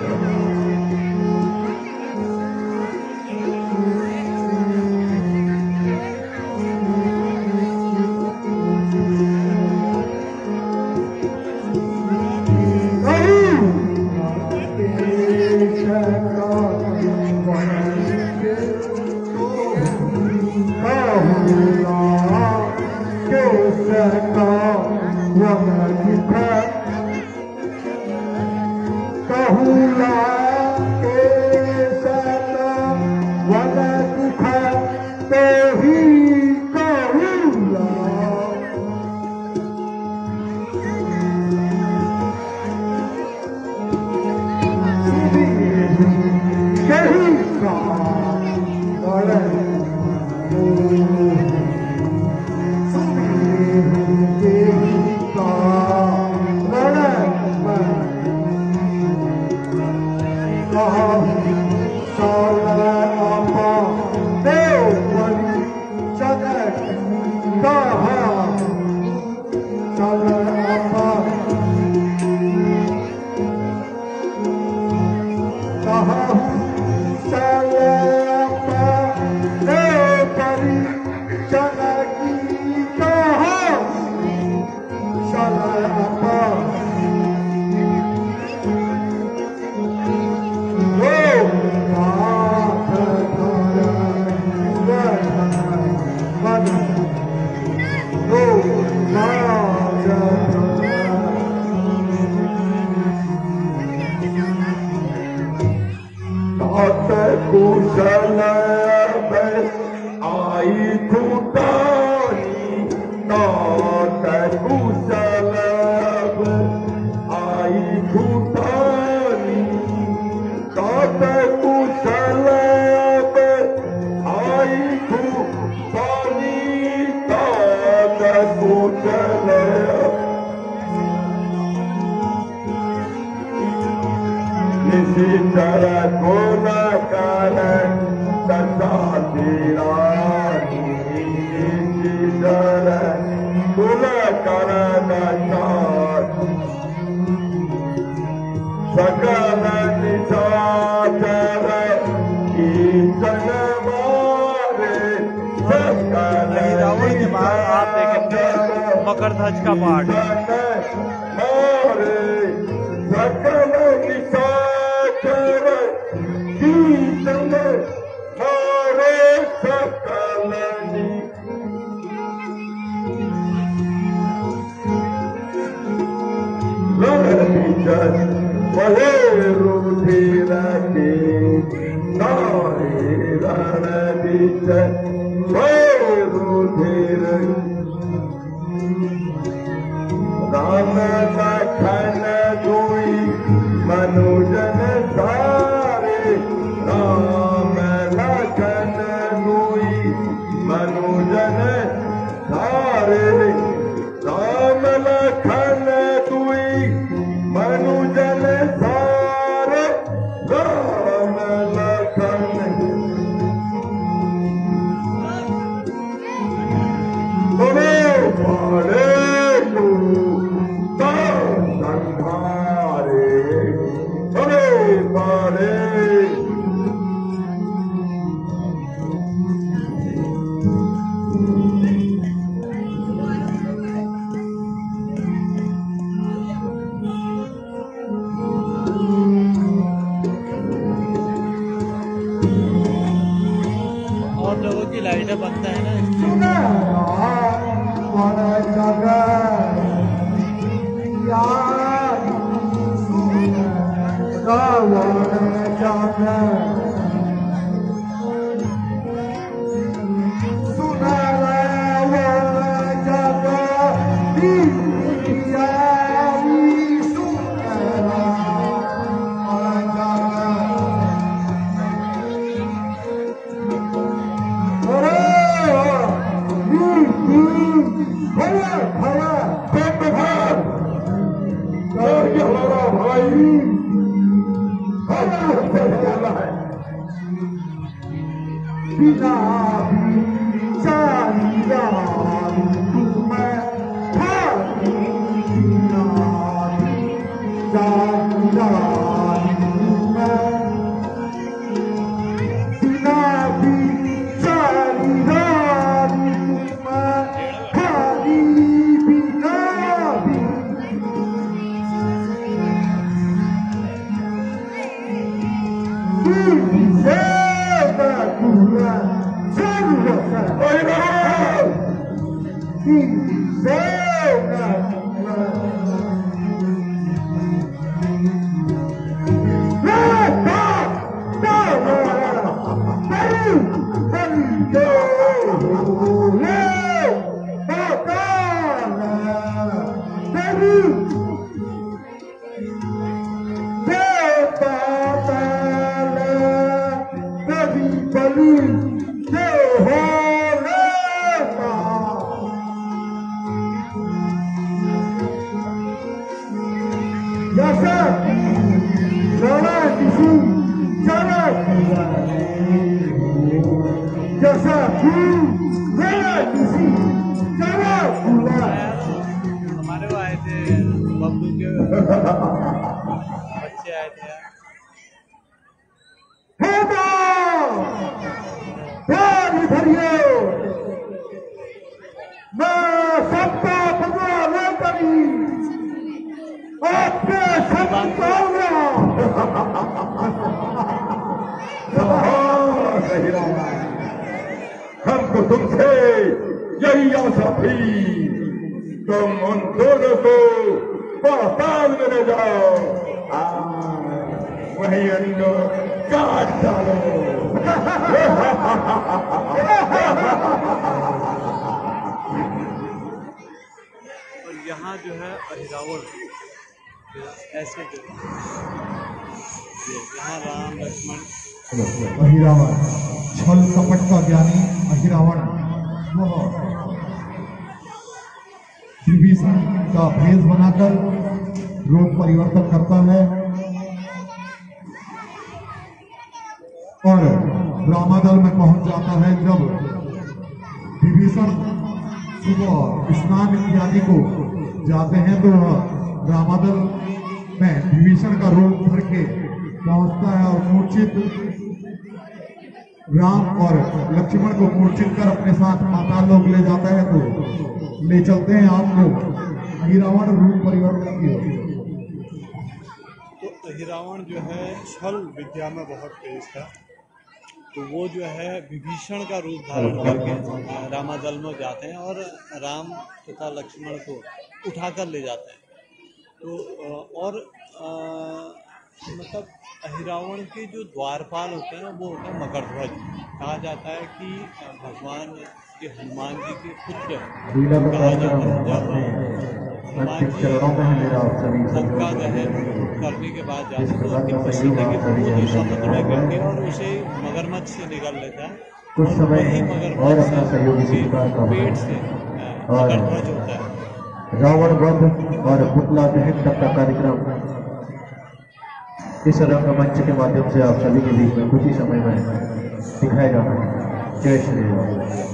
मकर ध्वज का पाठ Lord, वहे रुधिर के नारी रणदीच वहे रुधिर राम लखन दुई मनुजन सारे राम लखन दुई मनुजन सारे राम लखन दुई मनुजन सारे राम लखन बड़े बड़े संभारे बड़े बड़े और लोगों की लाइटें बंद है ना हमारे वो आए थे बब्बू के बच्चे आए थे हमको तुमसे यही आशा थी, तुम उन दोनों को पाताल में ले जाओ, वही उनको काट डालो। और यहाँ जो है अहिरावण ऐसे जो यहाँ राम लक्ष्मण अहिरावण छल कपट का ज्ञानी अहिरावण वह विभीषण का भेष बनाकर रूप परिवर्तन करता है और रामादल में पहुंच जाता है। जब विभीषण सुबह स्नान इत्यादि को जाते हैं तो वह रामादल में विभीषण का रूप धर के पहुंचता है और मूर्छित राम और लक्ष्मण को मूर्छित कर अपने साथ पाताल लोक ले जाता है। तो ले चलते हैं आपको अहिरावण रूप परिवर्तन की ओर। तो अहिरावण जो है छल विद्या में बहुत तेज था, तो वो जो है विभीषण का रूप धारण करके रामादल में जाते हैं और राम तथा लक्ष्मण को उठाकर ले जाते हैं। तो और आ, मतलब अहिरावण के जो द्वारपाल होते हैं वो होते हैं मकरध्वज। कहा जाता है कि भगवान के हनुमान जी के पुत्र कहा जाता है। जब हनुमान जी लंका दहन करने के बाद जाते तो उनकी पसंद है कि वो जो समुद्र में गिरती है और उसे मगरमच्छ से निकल लेता है कुछ और समय वही और मगरमच्छ अपना सहयोगी के शिकार का पेट से मगरध्वज होता है। रावण वध और पुतला दहन तक का कार्यक्रम इस रंगमंच के माध्यम से आप सभी के बीच में कुछ ही समय में दिखाया जाना है। जय श्री राम।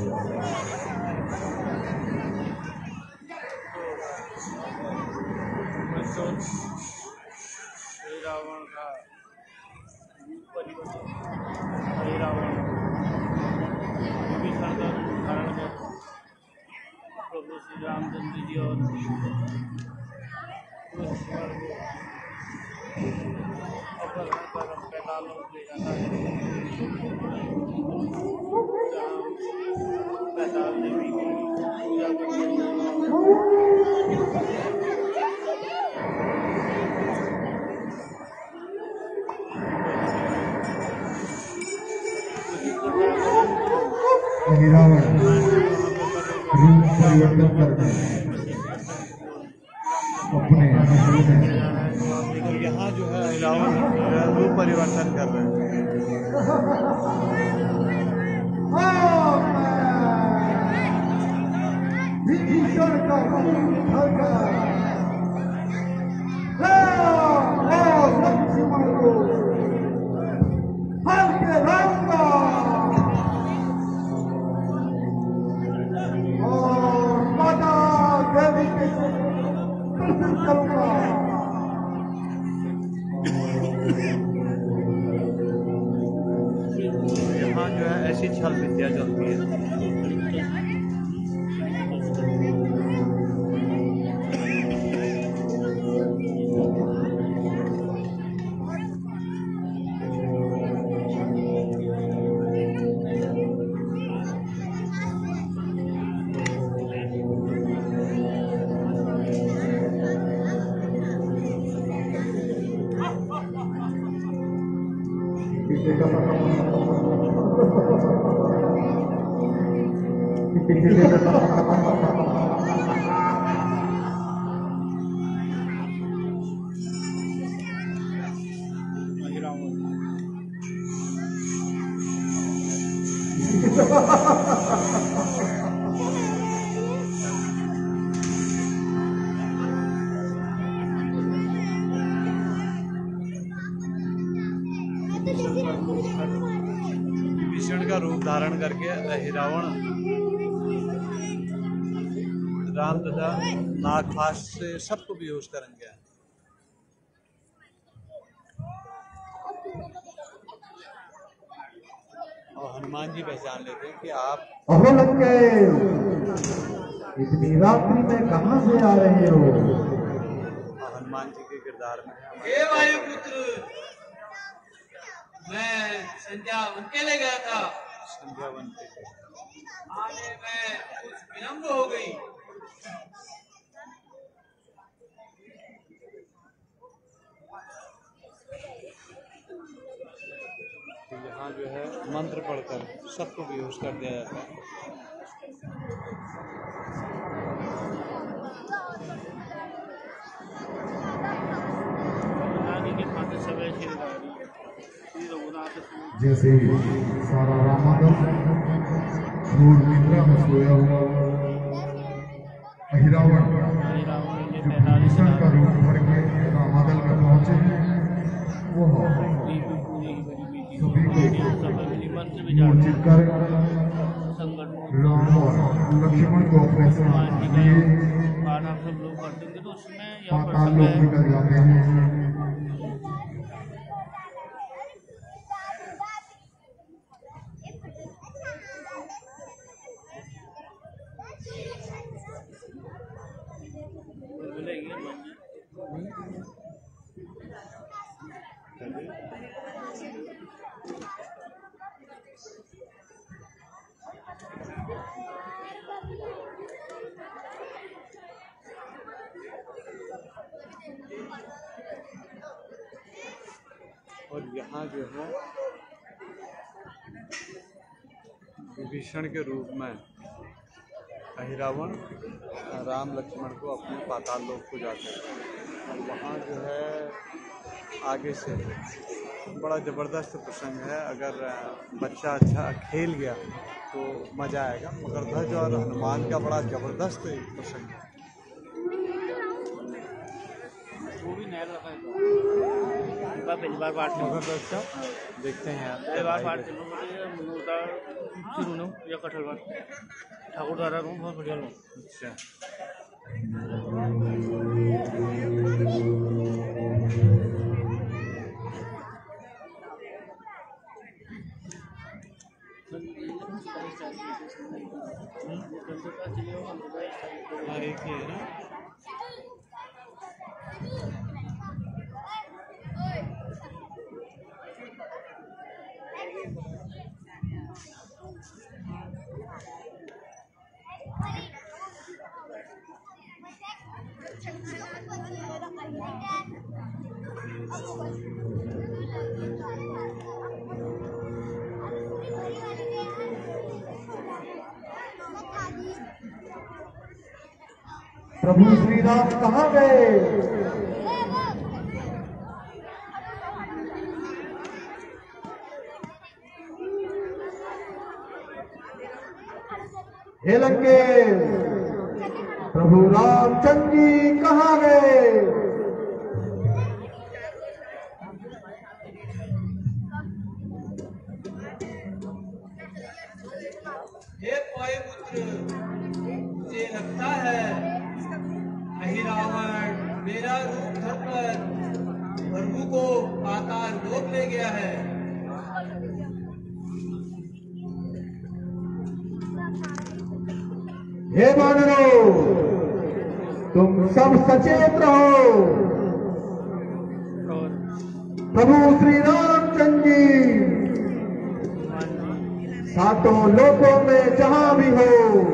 रावण का परिवर्तन रावण विभीषण का धारण कर प्रभु श्री रामचंद्र जी और लक्ष्मण को अपहरण कर पैताल ले जाता है। पैताल देवी की पूजा करते अहिरावण रूप परिवर्तन करके अपने तो यहाँ जो है अहिरावण रूप परिवर्तन कर रहे हैं। विभीषण का लक्ष्मण को हर के रंगा और माता देवी के प्रसन्न करूंगा। यहाँ जो है ऐसी छल विद्या चलती है। विभीषण का रूप धारण करके अहिरावण राम तथा नागपाश से सबको बेहोश करेंगे। और हनुमान जी पहचान लेते हैं कि आप अहो लंके, इतनी रात्रि में कहाँ से आ रहे हो? हनुमान जी के किरदार में हे वायुपुत्र, मैं संध्या उनके ले गया था। संध्या वन के आने में कुछ विलम्ब हो गई। तो यहाँ जो है मंत्र पढ़कर सबको बेहोश कर दिया जाता है। जैसे सारा रामादल घोर निद्रा में सोया हुआ अहिरावण जो विभीषण का रूप भर के रामादल में पहुंचे हैं, वो सभी को मूर्छित कर राम और लक्ष्मण को अपने साथ लिए पाताल लोक निकल जाते हैं। यहाँ जो है विभीषण के रूप में अहिरावण राम लक्ष्मण को अपने पाताल लोक को जाते हैं और वहाँ जो है आगे से बड़ा ज़बरदस्त प्रसंग है। अगर बच्चा अच्छा खेल गया तो मज़ा आएगा। मकरध्वज और हनुमान का बड़ा ज़बरदस्त प्रसंग है। वो भी नहर रखा है पहली बार बात मकरध्वज का देखते हैं आप पहली बार बात चलो या कठल बार ठाकुर द्वारा रूम बहुत बढ़िया रूम। अच्छा हाँ एक ही है ना। प्रभु श्री राम कहाँ गए? हे लंकेश, प्रभु रामचंद्र जी कहाँ गए? हे वायुपुत्र, मुझे लगता है अहिरावण मेरा रूप धरकर प्रभु को पाताल लोक ले गया है। हे वानरों, तुम सब सचेत रहो। प्रभु श्री रामचंद्र जी सातों लोकों में जहां भी हो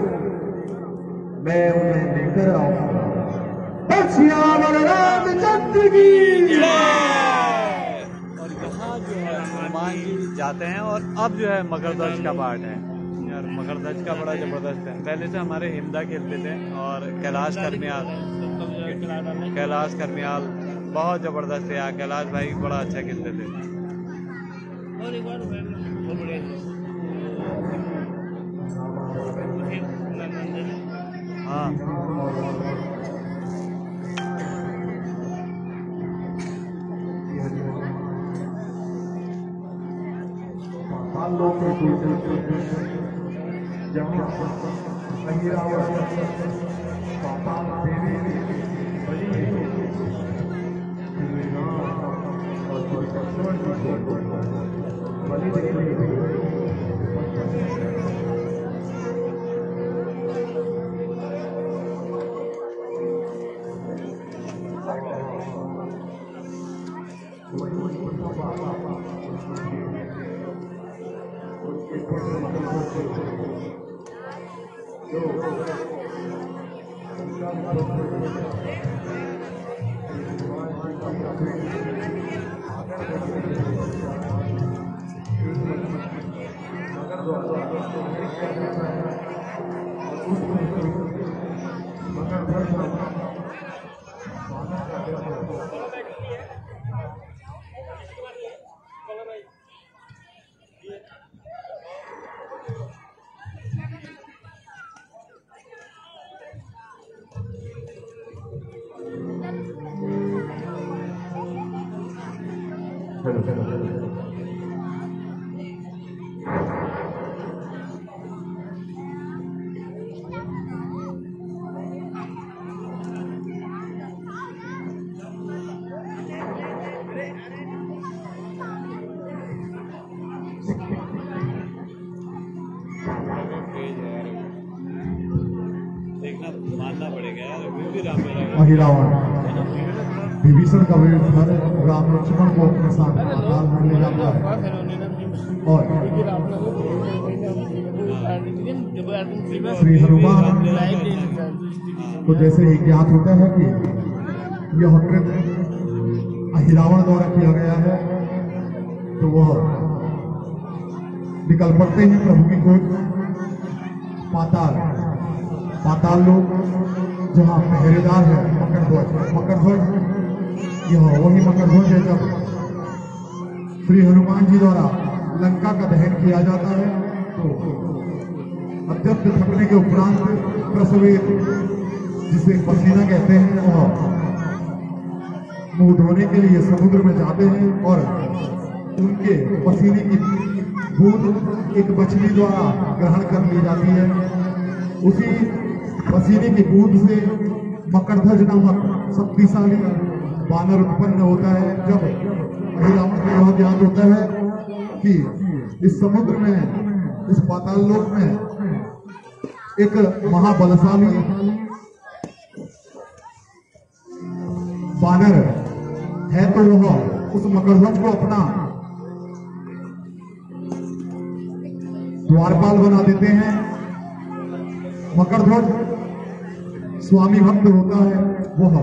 मैं उन्हें लेकर आऊंगा। श्याम रामचंद्र की जय। और यहाँ जो है हनुमान जी जाते हैं और अब जो है मकरध्वज का पार्ट है यार। मकरध्वज का बड़ा जबरदस्त है। पहले से हमारे हिमदा खेलते थे और कैलाश कर्मियाल कैलाश कर्मियाल बहुत जबरदस्त है यार। कैलाश भाई बड़ा अच्छा खेलते थे। और एक बार बहुत बढ़िया हाँ लोग जहाँ अहिरावण पाताल देवी बलि श्री राम और लक्ष्मण जी को बलि देने मानना पड़ेगा यार। अभी भी राम अहिरावण विभीषण का वेश धर राम लक्ष्मण को अपने साथ पाताल में ले जाता है और श्री हनुमान को जैसे ही ज्ञात होता है कि यह कृत्य अहिरावण द्वारा किया गया है तो वह निकल पड़ते हैं प्रभु की खोज। पाताल पाताल लोक जहाँ पहरेदार है मकर ध्वज। मकर ध्वज यह वही मकर ध्वज है जब श्री हनुमान जी द्वारा लंका का दहन किया जाता है तो अत्यंत थकने के उपरांत प्रसवेद जिसे पसीना कहते हैं वह मुंह धोने के लिए समुद्र में जाते हैं और उनके पसीने की बूंद एक मछली द्वारा ग्रहण कर ली जाती है। उसी पसीने की बूंद से मकरध्वज नामक शक्तिशाली बानर उत्पन्न होता है। जब रावण को यह ज्ञात होता है कि इस समुद्र में, इस पाताल लोक में एक महाबलशाली बानर है तो वह उस मकरध्वज को अपना द्वारपाल बना देते हैं। मकरध्वज स्वामी भक्त होता है, वह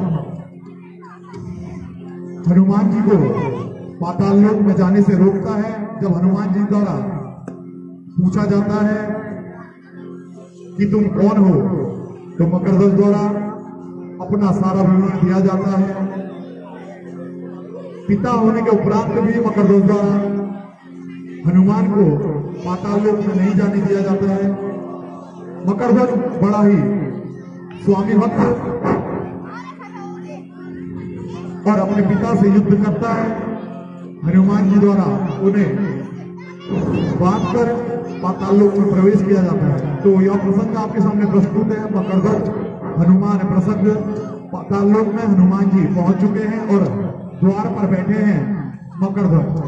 हनुमान जी को पाताल लोक में जाने से रोकता है। जब हनुमान जी द्वारा पूछा जाता है कि तुम कौन हो तो मकरध्वज द्वारा अपना सारा विवरण दिया जाता है। पिता होने के उपरांत भी मकरध्वज द्वारा हनुमान को पाताल लोक में नहीं जाने दिया जाता है। मकरध्वज बड़ा ही स्वामी भक्त और अपने पिता से युद्ध करता है। हनुमान जी द्वारा उन्हें बांध कर पाताल लोक में प्रवेश किया जाता है। तो यह प्रसंग आपके सामने प्रस्तुत है। मकरध्वज हनुमान प्रसंग। पाताल लोक में हनुमान जी पहुंच चुके हैं और द्वार पर बैठे हैं मकरध्वज।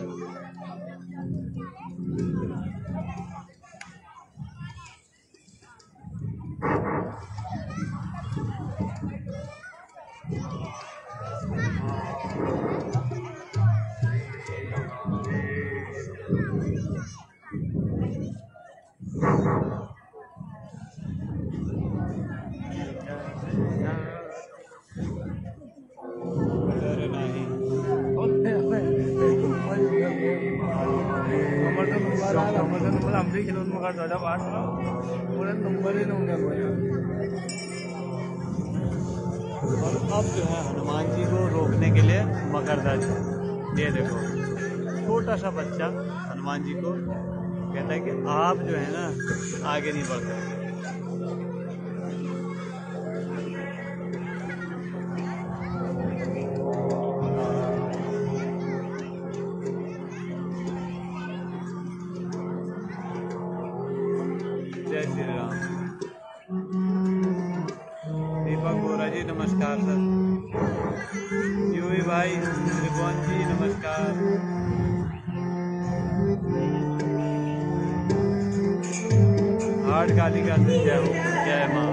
और अब जो है हनुमान जी को रोकने के लिए मकरध्वज, ये देखो छोटा सा बच्चा हनुमान जी को कहता है कि आप जो है ना आगे नहीं बढ़ सकते। जय श्री राम। दीपक बोरा जी नमस्कार सर। यूवी भाई त्रिभुवन जी नमस्कार। हार्ड कालिका से जय हो, जय माँ।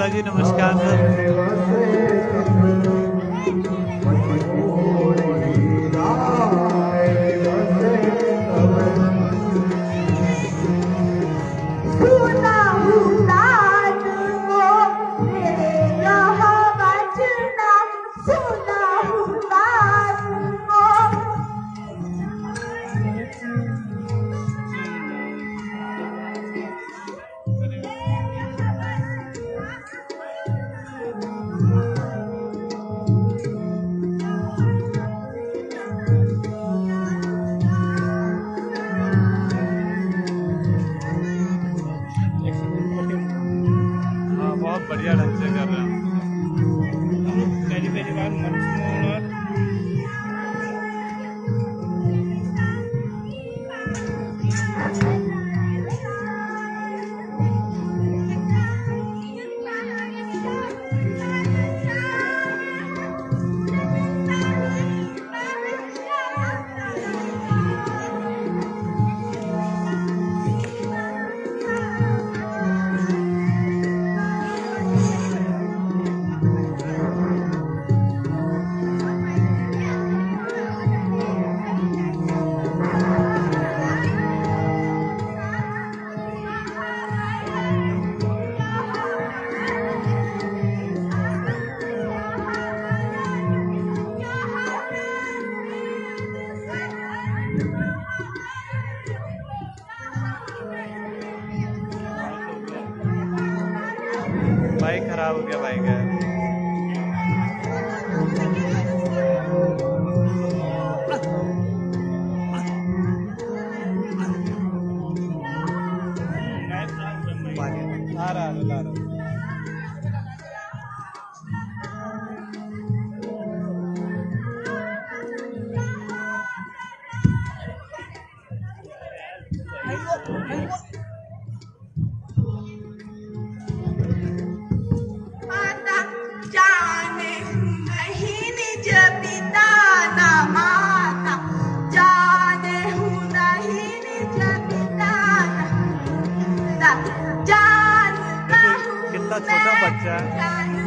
शुक्ला जी नमस्कार सर। बढ़िया ढंग से कर रहे हैं हम लोग पहली पहली बार मनमोहन और बाइक खराब हो गया बाइक है। आ रहा है, आ रहा है। कितना छोटा बच्चा है।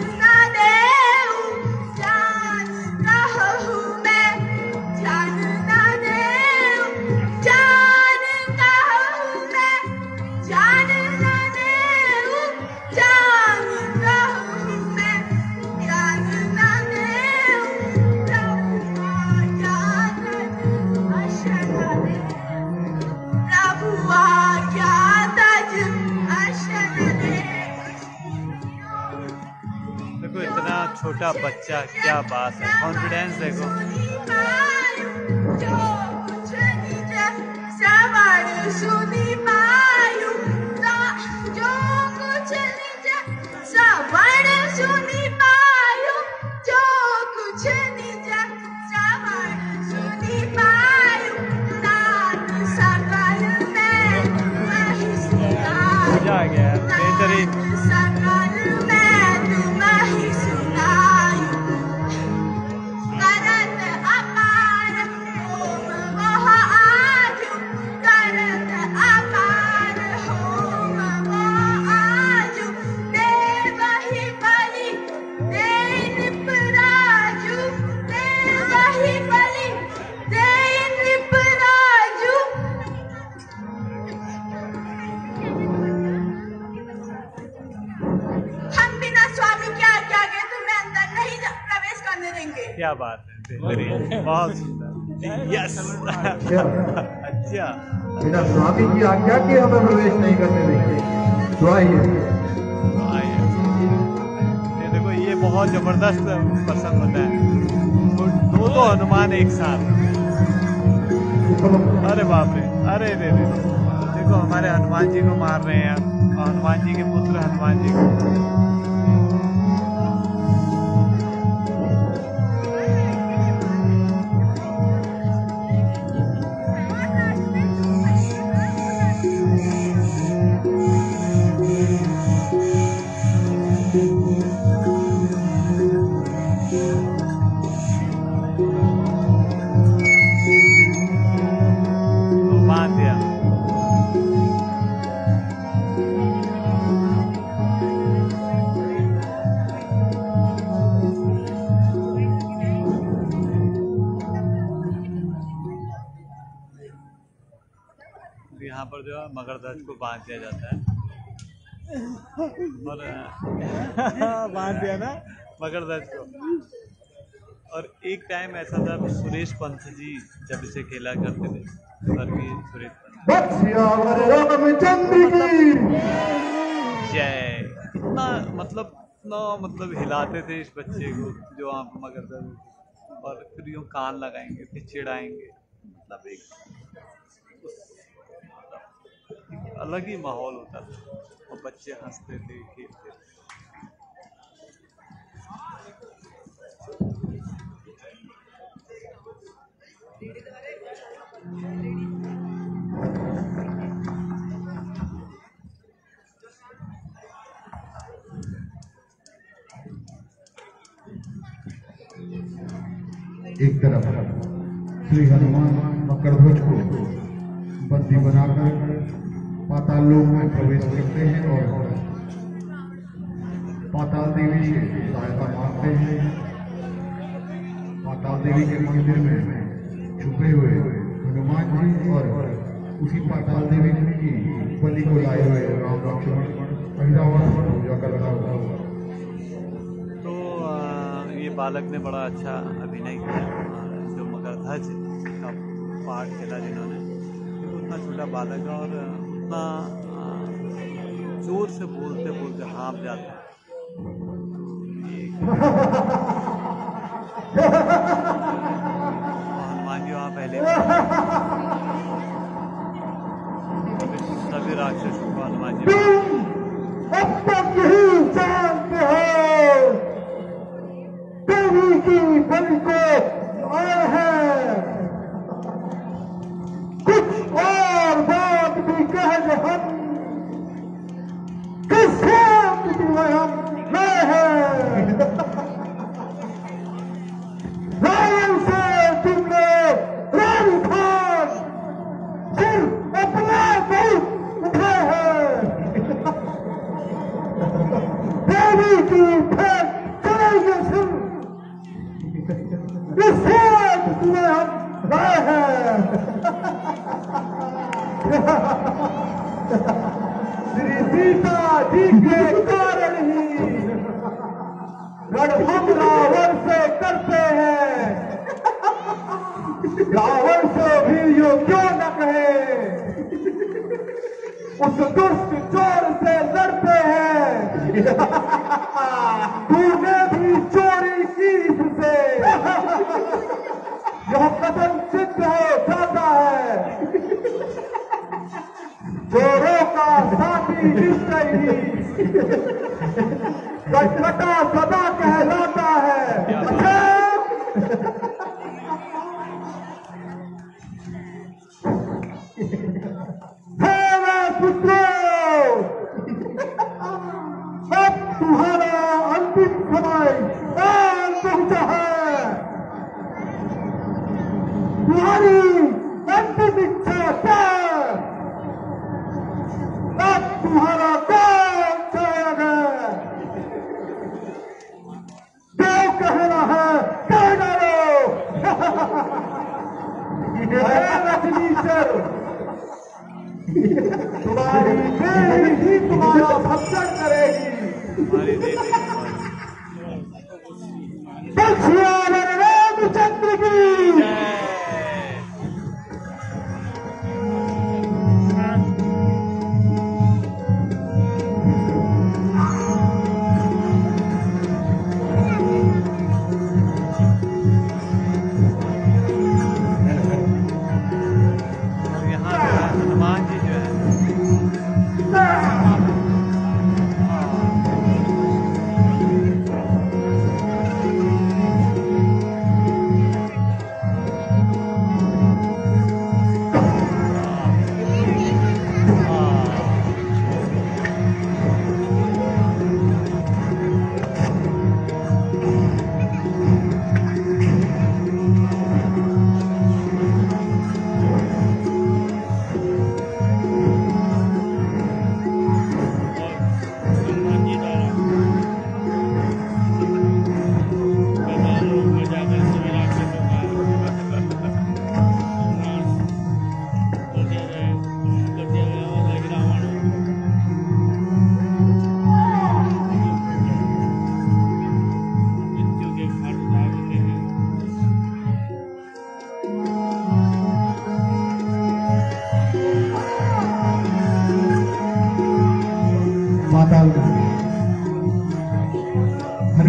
देखो इतना छोटा बच्चा, क्या बात है, कॉन्फिडेंस देखो। मजा आ गया, बेहतरीन। क्या बात है, बेहतरीन, बहुत सुंदर। यस अच्छा, बिना स्वामी की आज्ञा के हमें प्रवेश नहीं करने देंगे। तो आइए ये देखो, ये बहुत जबरदस्त पसंद होता है। दो दो हनुमान एक साथ, अरे बाप रे, अरे रे रे, देखो हमारे हनुमान जी को मार रहे हैं, हनुमान जी के पुत्र हनुमान जी को। पर जो है मगरध्वज को बांध दिया जाता है और बांध दिया ना मगरध्वज को। और एक टाइम ऐसा था सुरेश पंत जी जब इसे खेला करते थे, स्वर्गीय सुरेश पंत जय, इतना मतलब इतना मतलब हिलाते थे इस बच्चे को जो आप मगरध्वज, और फिर यूँ कान लगाएंगे फिर चिढ़ाएंगे, मतलब एक अलग ही माहौल होता था और बच्चे हंसते थे खेलते थे। एक तरफ श्री हनुमान मकरध्वज को बंदी बनाकर पाताल लोक में प्रवेश करते हैं और पाताल देवी से सहायता मांगते हैं। पाताल देवी के मंदिर में छुपे हुए हनुमान जी और उसी पाताल देवी की बलि को लाए हुए राम लक्ष्मण अहिरावण पूजा कर रहा हुआ। तो ये बालक ने बड़ा अच्छा अभिनय किया, जो मगरध्वज का पार्ट खेला जिन्होंने, उतना छोटा बालक है और उतना जोर से बोलते बोलते हाँफ जाता है। हनुमान जी वहाँ पहले सभी राक्षसों को हनुमान जी अब तक यही जानते हो देवी की बलि को आए हैं, कुछ और बात भी कह दे हम किस बात में हम गए हैं। रावण से तुमने राम खान फिर अपना बहुत उठाए हैं, देवी की फेंक चलेंगे सिर इस बात में हम गए हैं। श्री सीता जी के कारण ही रणभंग रावण से करते हैं, रावण से भी यो क्यों न कहे, उस दुष्ट चोर से लड़ते हैं। तूने भी चोरी की इससे, यह कदम सिद्ध हो जाता है, चोरों का साथी निश्चय ही कटकटा सदा कहलाता है। अच्छा मेरे पुत्रों, अब तुम्हारा अंतिम समय आज पहुंचा है, तुम्हारी अंतिम इच्छा क्या? अब तुम्हारा कौन जाएगा? देव कहना है कह डालो। रजनीशर, तुम्हारी देवी ही तुम्हारा भक्षण करेगी। दक्षिणावर रामचंद्र की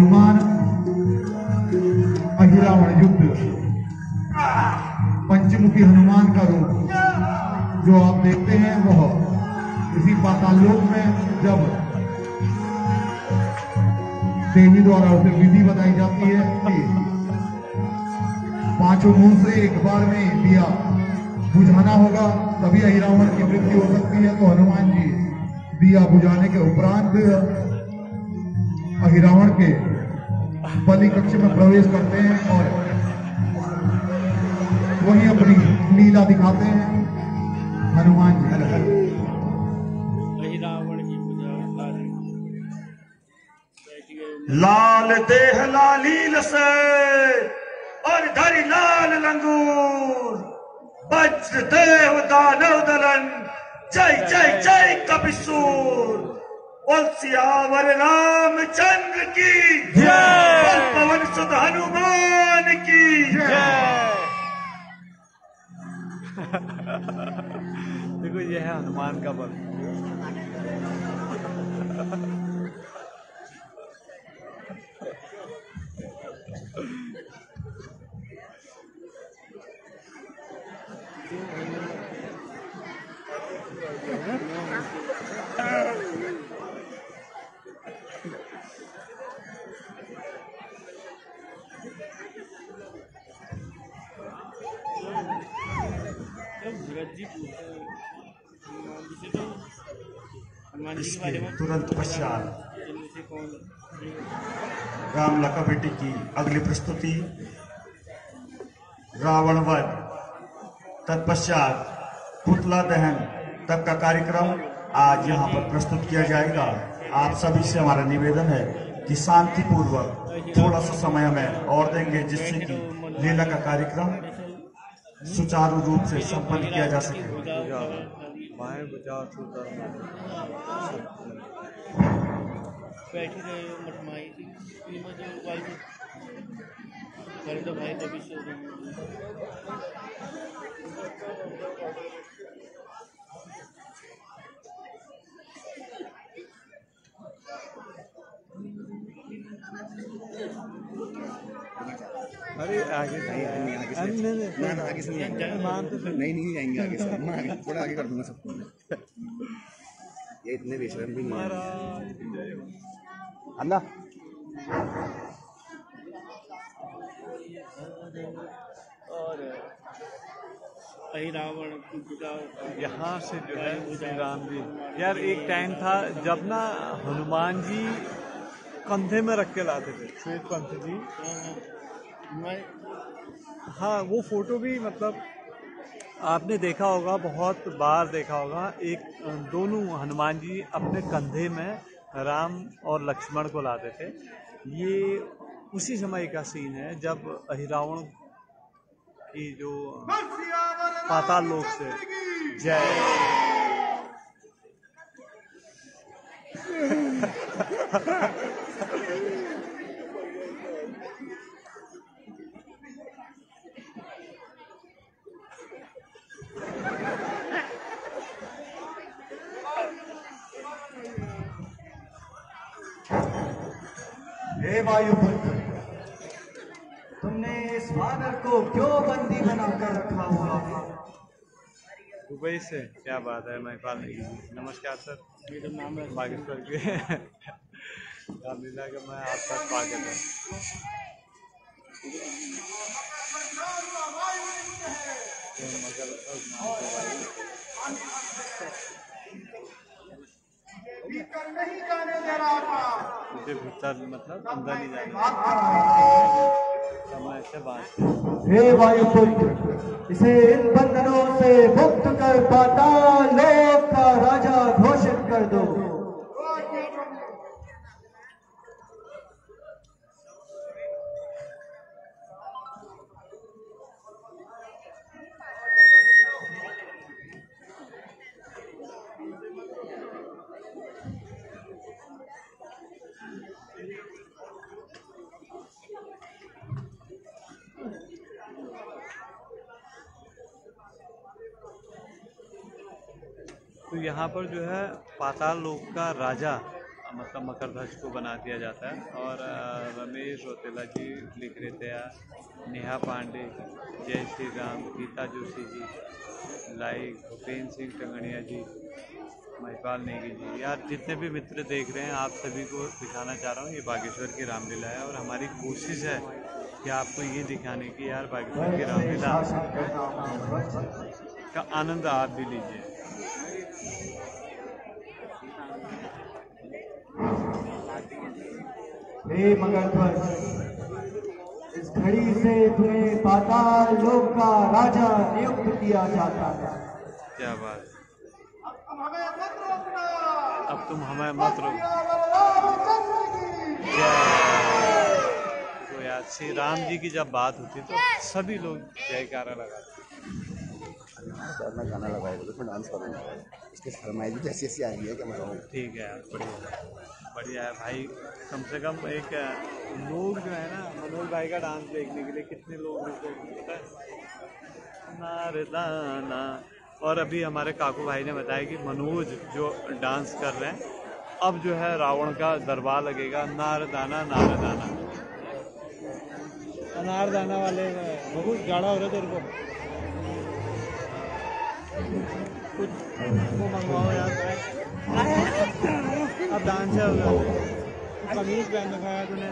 हनुमान अहिरावण युद्ध, पंचमुखी हनुमान का रूप जो आप देखते हैं वह इसी पाताल लोक में जब देवी द्वारा उसे विधि बताई जाती है कि पांचों मुंह से एक बार में दिया बुझाना होगा तभी अहिरावण की मृत्यु हो सकती है। तो हनुमान जी दिया बुझाने के उपरांत अहिरावण के बलि कक्ष में प्रवेश करते हैं और वही अपनी लीला दिखाते हैं हनुमान जी। लाल देह लालील से और धरि लाल लंगूर, वज्र देव दानव दलन, जय जय जय कपिसूर। बोल सियावर रामचंद्र की जय, बोल पवन सुत हनुमान की जय। देखो ये है हनुमान का बल। इसके तुरंत पश्चात राम लखा बेटी की अगली प्रस्तुति रावण वध, तत्पश्चात पुतला दहन तक का कार्यक्रम आज यहाँ पर प्रस्तुत किया जाएगा। आप सभी से हमारा निवेदन है कि शांति पूर्वक थोड़ा सा समय हमें और देंगे जिससे कि लीला का कार्यक्रम सुचारू रूप से संपन्न किया जा सके। बैठी रहे मठमाई थी कर दो भाई कभी सो अरे आगे नहीं आगे से नहीं नहीं ना आगे से नहीं आएंगे नहीं नहीं जाएंगे आगे से मैं आगे थोड़ा आगे कर दूंगा सबको। ये इतने बेशरम भी नहीं अन्ना। और रावण यहाँ से जो है श्री राम जी, यार एक टाइम था जब ना हनुमान जी कंधे में रख के लाते थे श्वेत पंथ जी। हाँ वो फोटो भी मतलब आपने देखा होगा, बहुत बार देखा होगा। एक दोनों हनुमान जी अपने कंधे में राम और लक्ष्मण को लाते थे। ये उसी समय का सीन है जब अहिरावण की जो पाताल लोक से जय हे वायुपुत्र, तुमने इस वानर को क्यों बंदी बनाकर रखा हुआ है? दुबई से। क्या बात है महिपाल जी, नमस्कार सर। मेरा नाम है बागेश्वर के रामलीला का मैं आपका स्वागत है। भीतर नहीं जाने दे रहा था, मुझे भीतर मतलब अंदर नहीं जाने समय से बात। हे वायुपुत्र, इसे इन बंधनों से मुक्त कर पाताल लोक का राजा घोषित कर दो। तो यहाँ पर जो है पाताल लोक का राजा मतलब मकर ध्वज को बना दिया जाता है। और रमेश रौतेला जी लिख रहे थे यार, नेहा पांडे, जय श्री राम, गीता जोशी जी लाइक, भूपेंद्र सिंह टंगड़िया जी, महिपाल नेगी जी। यार जितने भी मित्र देख रहे हैं आप सभी को दिखाना चाह रहा हूँ ये बागेश्वर की रामलीला है, और हमारी कोशिश है कि आपको ये दिखाने की यार बागेश्वर की रामलीला का आनंद आप भी लीजिए। हे मगर ध्वज, इस घड़ी से तुम्हें पाताल लोक का राजा नियुक्त किया जाता है। क्या बात, अब तुम हमें मत रोको। तो यार श्री राम जी की जब बात होती तो सभी लोग जयकारा लगाते। मैं गाना लगाएगा तो मैं डांस करूँगा, इसकी फरमाइश भी ऐसी ऐसी आ रही है कि मैं गाऊँ। ठीक है यार, बढ़िया बढ़िया है भाई। कम से कम एक लोग जो है ना मनोज भाई का डांस देखने के लिए कितने लोग रुके नारदाना। और अभी हमारे काकू भाई ने बताया कि मनोज जो डांस कर रहे हैं, अब जो है रावण का दरबार लगेगा। नारदाना नारदाना अनारदाना वाले बहुत गाढ़ा हो रहा है तेरे को, कुछ वो मंगवाओ यार। अब डांसर कमीज पहन रखा है तूने।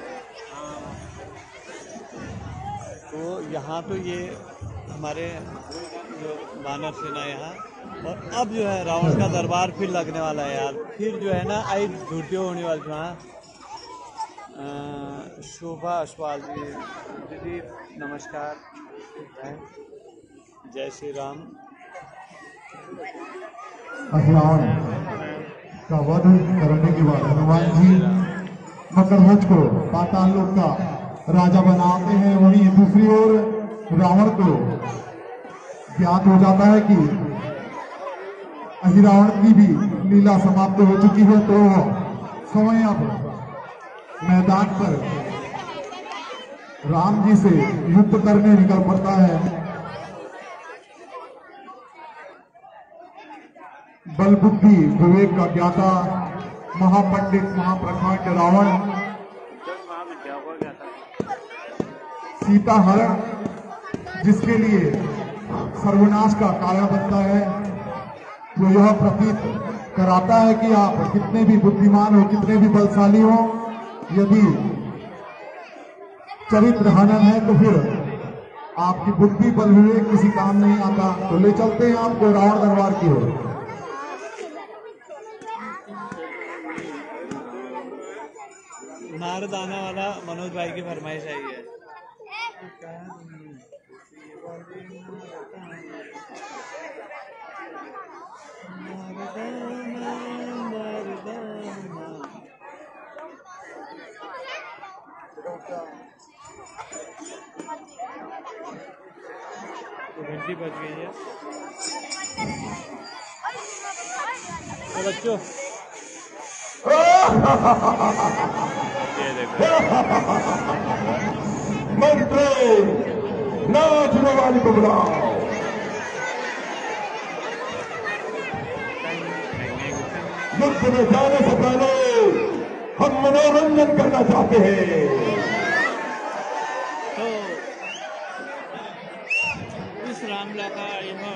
तो यहाँ तो ये हमारे जो वानर सेना यहाँ, और अब जो है रावण का दरबार फिर लगने वाला है यार। फिर जो है ना आई झूठी होने वाली वहाँ। शोभा अश्वाल जी दीदी नमस्कार, जय श्री राम। रावण का वध करने के बाद हनुमान जी मकर ध्वज को पाताल लोक का राजा बनाते हैं। वहीं दूसरी ओर रावण को ज्ञात हो जाता है कि अहिरावण की भी लीला समाप्त हो चुकी है, तो समय अब मैदान पर राम जी से युद्ध करने निकल पड़ता है। बल बुद्धि विवेक का ज्ञाता महापंडित महाप्रखंड रावण सीता हरण जिसके लिए सर्वनाश का कारण बनता है, वो यह प्रतीत कराता है कि आप कितने भी बुद्धिमान हो, कितने भी बलशाली हो, यदि चरित्र हनन है तो फिर आपकी बुद्धि बल विवेक किसी काम नहीं आता। तो ले चलते हैं आपको रावण दरबार की ओर। नारदाना वाला मनोज भाई की फरमाइश आई है। तो घंटी बज गई है। तो बच्चों ये देखो मंत्री नाचने वाली को बुलाओ। युद्ध में जाने से पहले हम मनोरंजन करना चाहते हैं। तो इस रामलीला का यह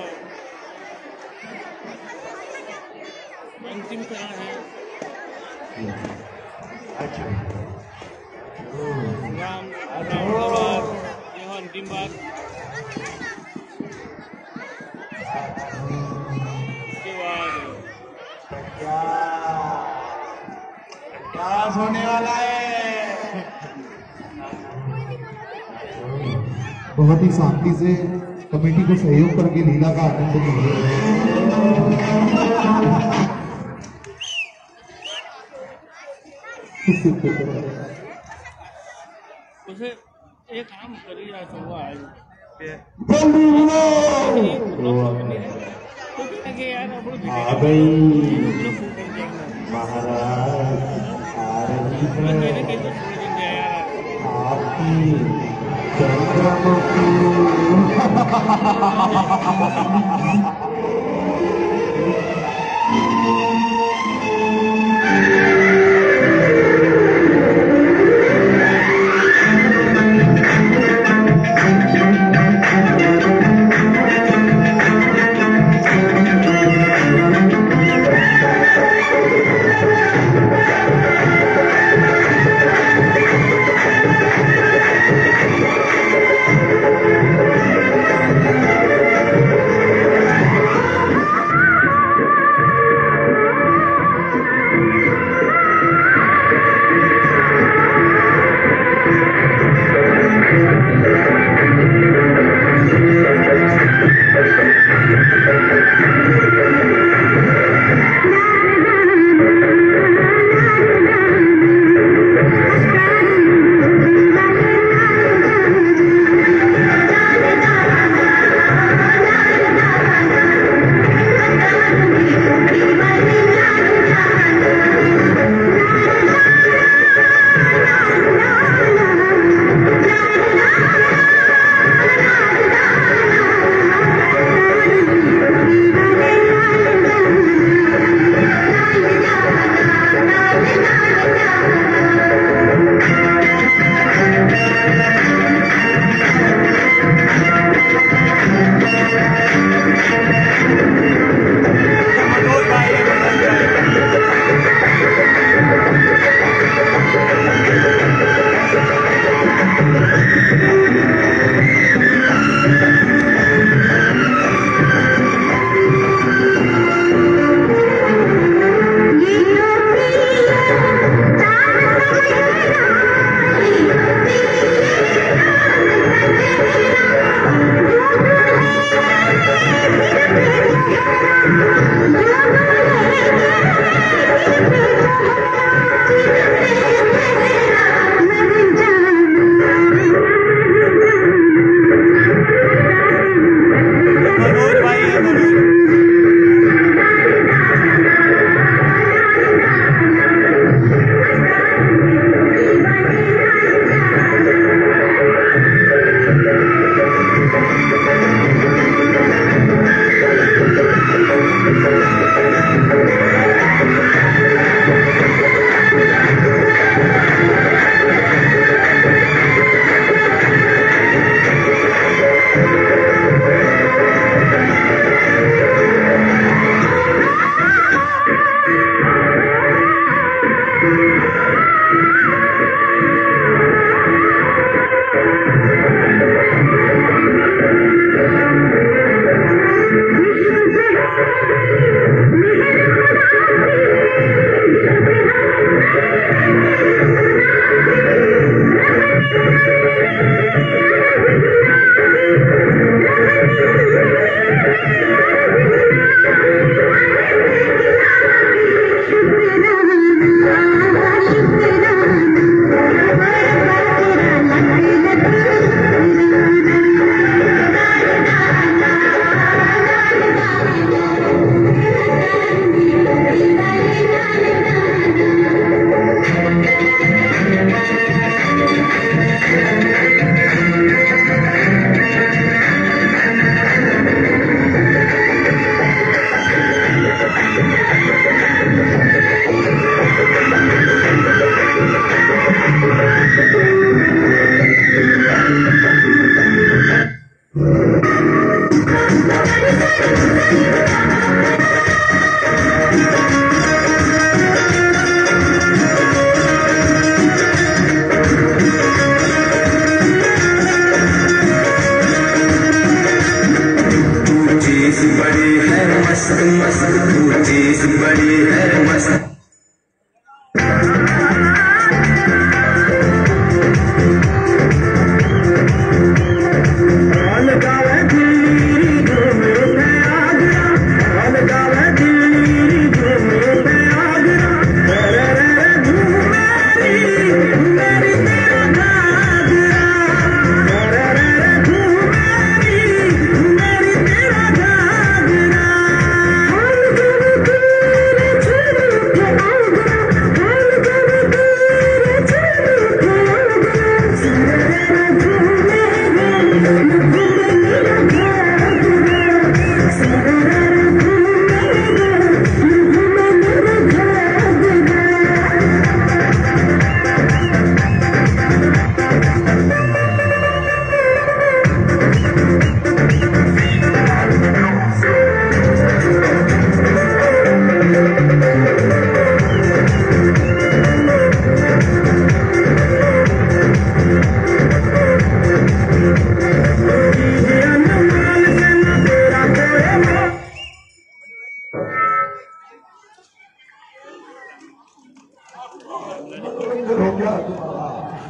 अंतिम चरण है। राम राम का बाद यह अंतिम बात। उसके बाद क्या होने वाला है। बहुत ही शांति से कमेटी को सहयोग करके लीला का आनंद लीजिए। उसे एक काम करिए आज हुआ है आ गई महाराज आ रही है आपकी चंद्रमुखी।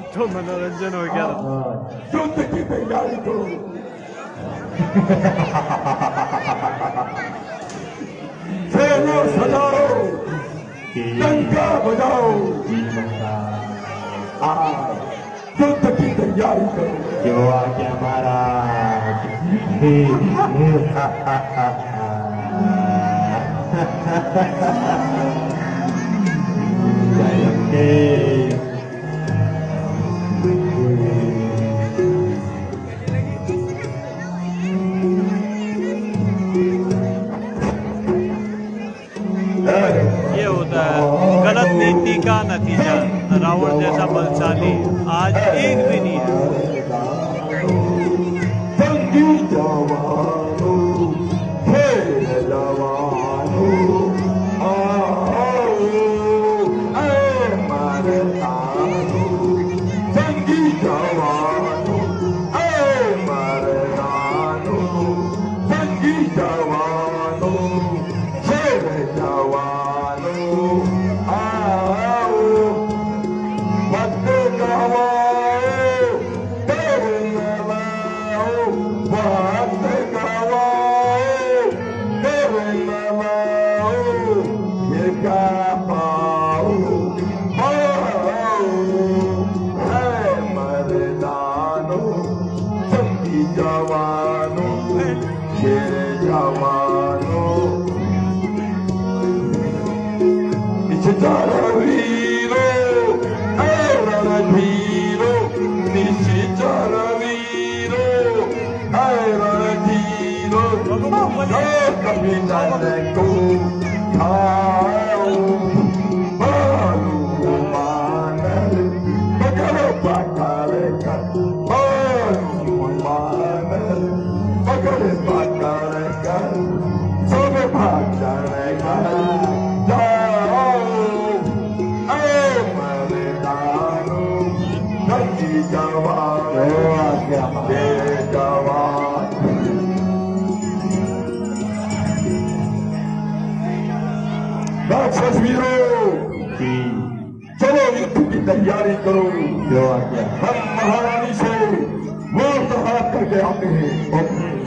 तो मनोरंजन हो गया। युद्ध की तैयारी करो। सेना सजाओ, डंका बजाओ, युद्ध की तैयारी करो। जो आज्ञा महाराज। ये होता है गलत नीति का नतीजा। रावण जैसा बलशाली आज एक भी नहीं है। राक्षस वीरों, चलो युद्ध की तैयारी करो। हम महारानी से वार्तालाप करके आते हैं।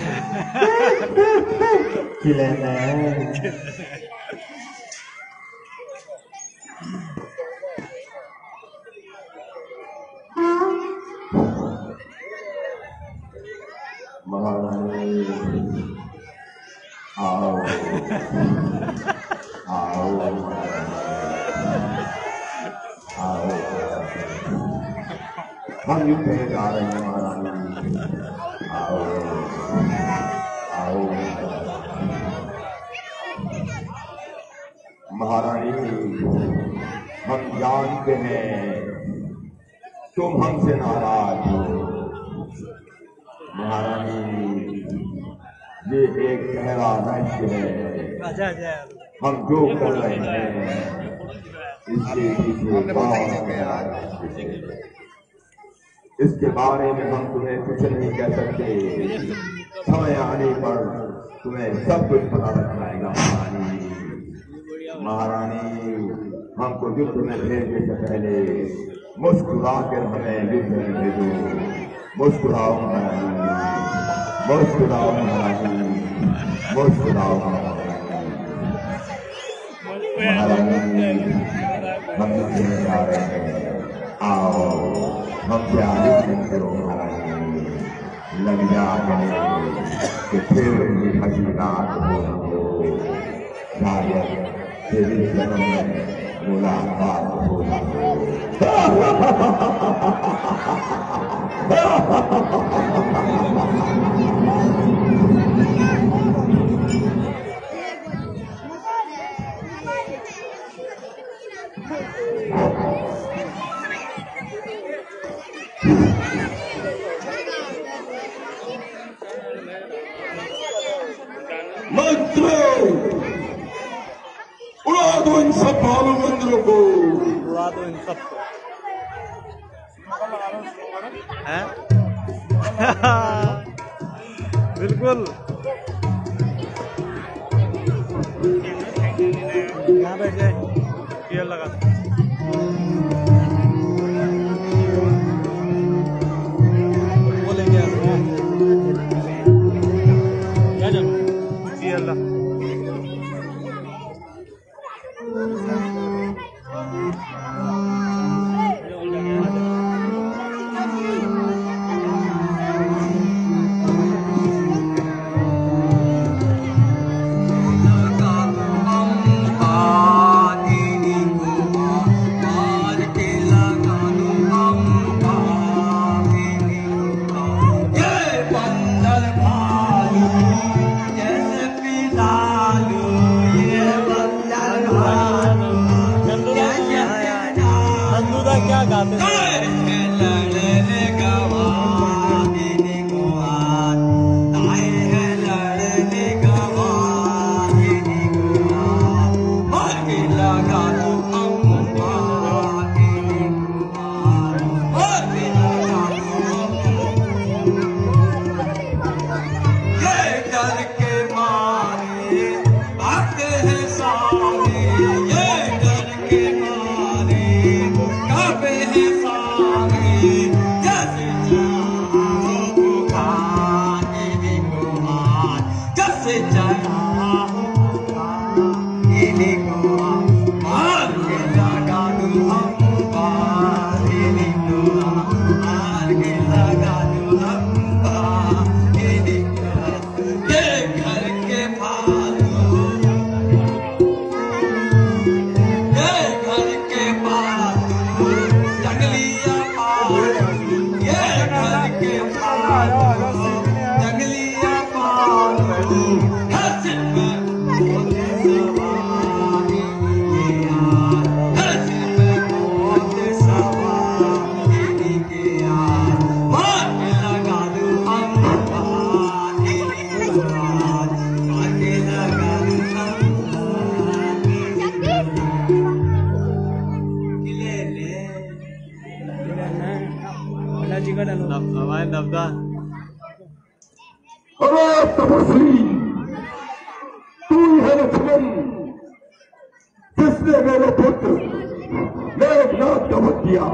महारानी आओ आओ आओ, हम युद्ध में जा रहे हैं महारानी। आओ आओ महारानी, हम जानते हैं तुम हमसे नाराज हो। महारानी, ये एक गहरा रहस्य है। हम जो कर रहे हैं इसके पीछे इसके बारे में हम तुम्हें कुछ नहीं कह सकते। समय आने पर तुम्हें सब कुछ पता लग जाएगा। महारानी महारानी हमको युद्ध में भेजने से पहले मुस्कुरा कर हमें युद्ध में भेजो। मुस्कुराओ महारानी, मुस्कुराओ महारानी, मुस्कुराओ महारानी। हम युद्ध में जा रहे हैं, आओ हम प्यारे करो महारानी। लग जाए कि फिर हकीकात हो, शायद तेरे जन्म में मुलाकात हो। उड़ा दो इन सब भालू मंदिरों को, उड़ा दो इन सबको। हैं? बिल्कुल। यहाँ बैठ जाए, लगा। बालाजी का डालो हमारे नवदा। अरे तपस्वी, तू ही है लक्ष्मण जिसने मेरे पुत्र मेघनाथ का वध किया।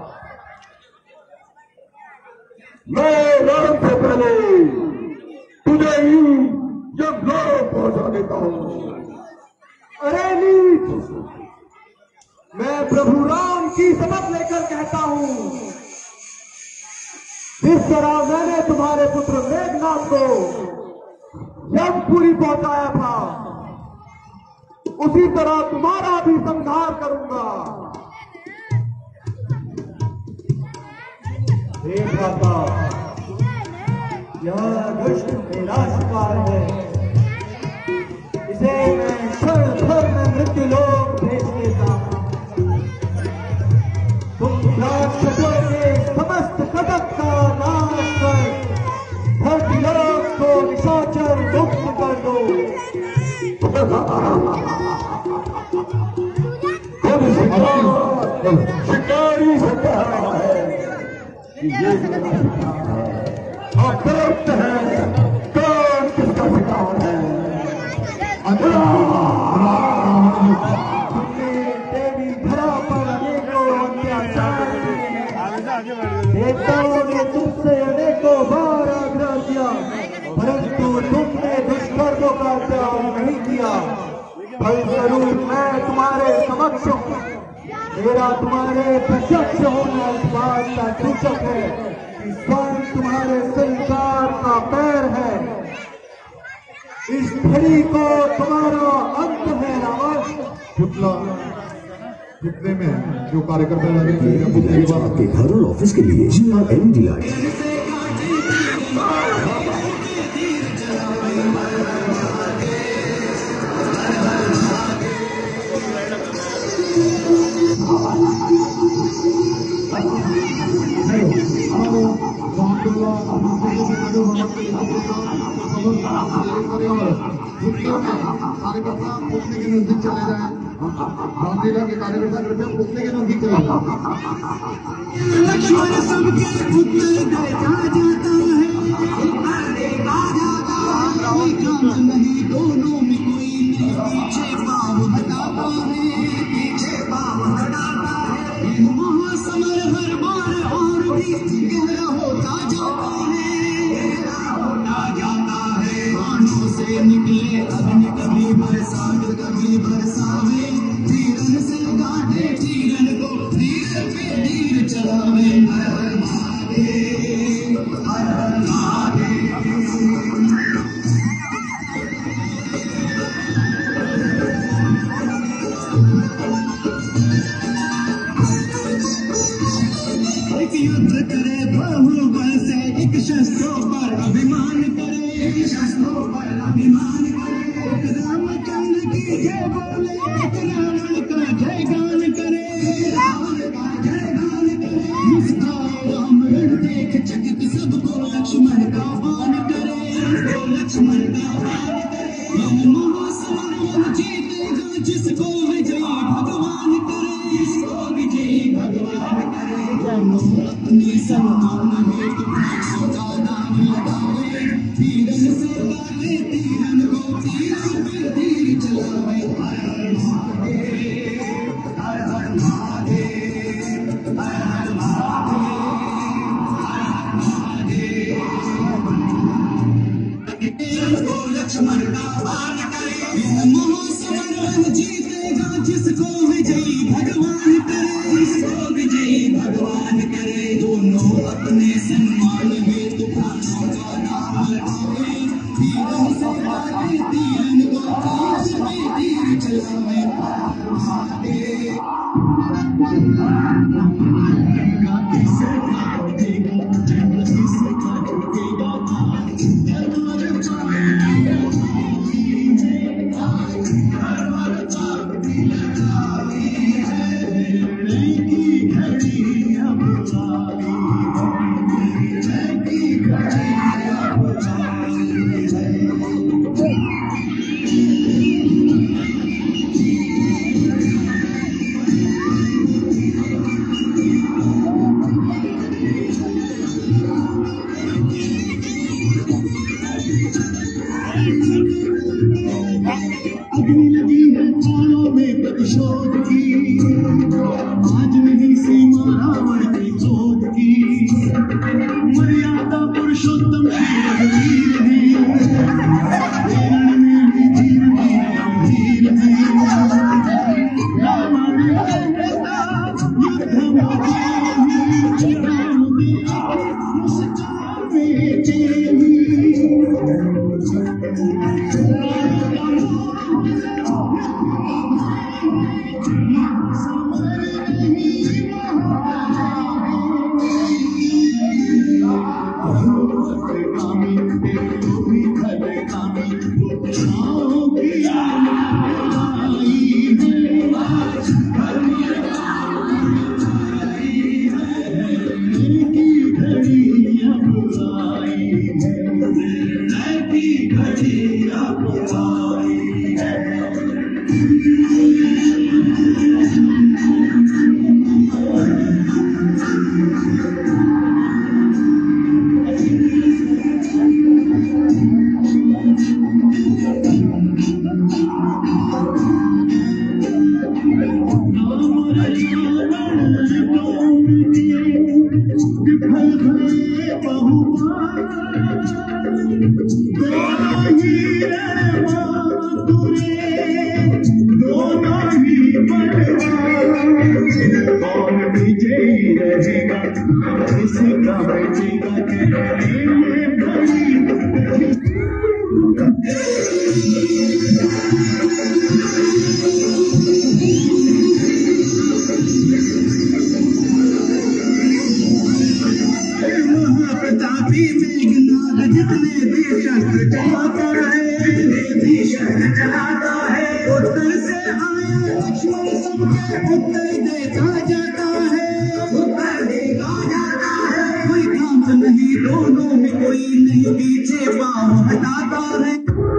मैं राम से पहले तुझे ही यमलोक पहुंचा देता हूं। अरे नीच, मैं प्रभु राम की शपथ लेकर कहता हूं, जिस तरह मैंने तुम्हारे पुत्र मेघनाथ को यमपुरी पहुंचाया था, उसी तरह तुम्हारा भी संहार करूंगा। हे भ्राता, यह दुष्ट मेरा शिकार है, इसे मैं क्षण भर में मृत्यु लोक भेज देता हूं। तुम राक्षसों के समस्त कदम का नाश कर धरती लोक को निशाचर मुक्त कर दो। शिकारी से कह रहा है कि ये आप देखते हैं कौन किसका शिकार है। देवी धरा पर अनेकों अत्याचार देवताओं ने तुमसे अनेकों बार आग्रह किया, परंतु तुमने दुष्कर्मों का त्याग नहीं किया। फलस्वरूप मैं तुम्हारे समक्ष हूं। मेरा तुम्हारे प्रत्यक्ष होना इस बात का सूचक है कि स्वयं तुम्हारे संसार का पैर है। इस घड़ी को तुम्हारा अंत है रावण। पुतला पुतले में जो कार्यकर्ता लगे थे पुतले के बाद आपके घर और ऑफिस के लिए G R L D I कार्यकर्ता पुतले के नजदीक चले जाए। रामलीला के कार्यकर्ता कृपया पुतले के नजदीक चले जाए। लक्ष्मण सबके पुत्र देखा जाता है, कोई काम नहीं, दोनों में कोई नहीं, पीछे पाँव हटाता है, पीछे पाँव हटाता है। महासमर हर बार और भी गहरा होता जाता है, गहरा होता जाता है। बाणों से निकले अग्नि कभी बरसात कभी बरसावे, तीरन से काटे तीरन को, तीर पे तीर चलावे। हर हर महादेव, हर हर महादेव। एक युद्ध करे बाहुबल से, एक शस्त्रों पर अभिमान करे, एक शस्त्रों पर अभिमान करे। एक रामचंद्र की जय बोले, एक रावण का जय गान करे, रावण का जय गान करे। मुस्कान राम रण देख चकित सबको लक्ष्मण का मान करे, सबको लक्ष्मण का मान करे। यह महासमर जीतेगा जिसको विजयी भगवान करे, जिसको विजयी भगवान करे। अपनी संतान में प्राणों का नाम लगावे, तीरन से काटे तीरन को, तीर पे तीर चलावे। हर हर महादेव, हर हर महादेव, हर हर महादेव, हर हर महादेव। सबको लक्ष्मण का मान करे, यह महासमर जीतेगा जिसको विजयी भगवान करे, जिसको विजयी भगवान करे। दोनों अपने सम्मान में तूफानों का नाम लगावे, तीरन से काटे तीरन को, तीर पे तीर चलावे। महादेव बहुमान दोनों ही दोनों ही बलवान कौन विजयी रहेगा किसका बचेगा कहने में बड़ी महाप्रतापी मेघनाद जितने भी शस्त्र चलाता है भी शस्त्र चलाता है उत्तर से आया लक्ष्मण सबके उत्तर देता जाता है उत्तर देता जाता है कोई काम नहीं दोनों में कोई नहीं पीछे पाँव हटाता है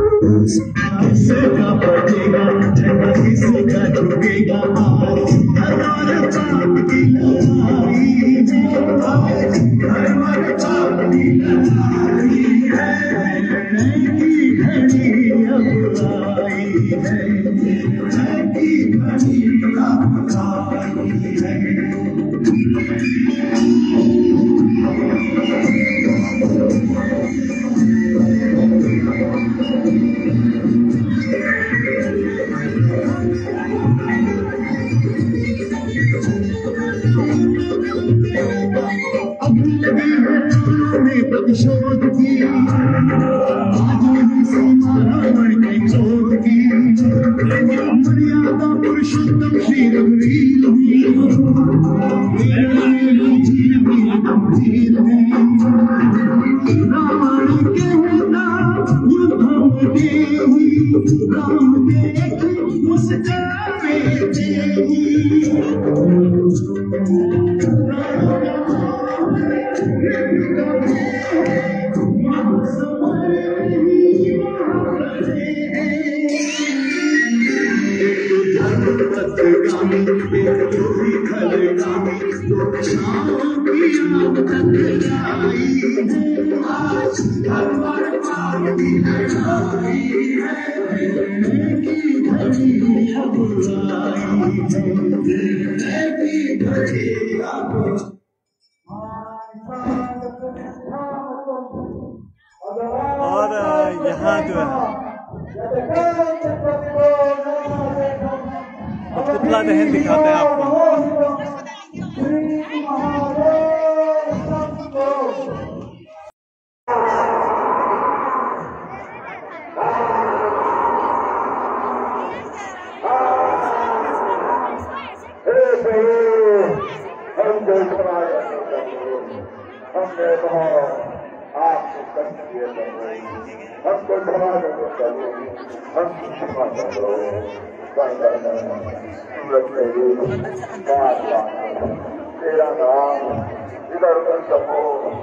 किसका बचेगा झंडा किसका झुकेगा आज हमारे पाप की लड़ाई है हमारे पाप की लड़ाई है की घड़ी अब आई है की घड़ी अब आई है प्रतिशोध की आज नहीं सीमा रावण के क्रोध की मर्यादा पुरुषोत्तम श्री रघुवीर रावण के होता युद्ध देवी राम देख मुस्काते देवी और यहाँ जो है पुतला दहन दिखाते हैं आपको। हमने तुम्हारा आपको कष्ट दिए हमको क्षमा करो हम क्षमा करो तेरा नाम इधर उधर सबो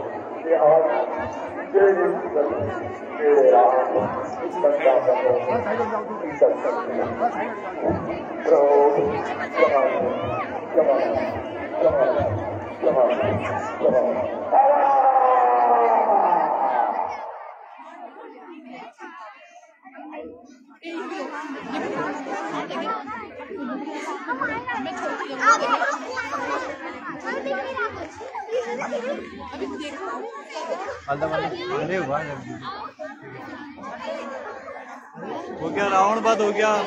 तेरे राम बंदा करो प्रभु क्षमा क्षमा क्षमा क्षमा क्षमा अरे वाह हो गया रावण बाद हो गया।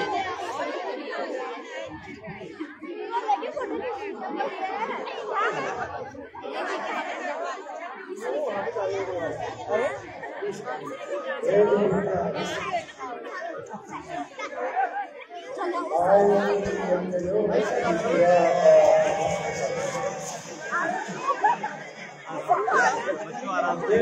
बच्चों आराम से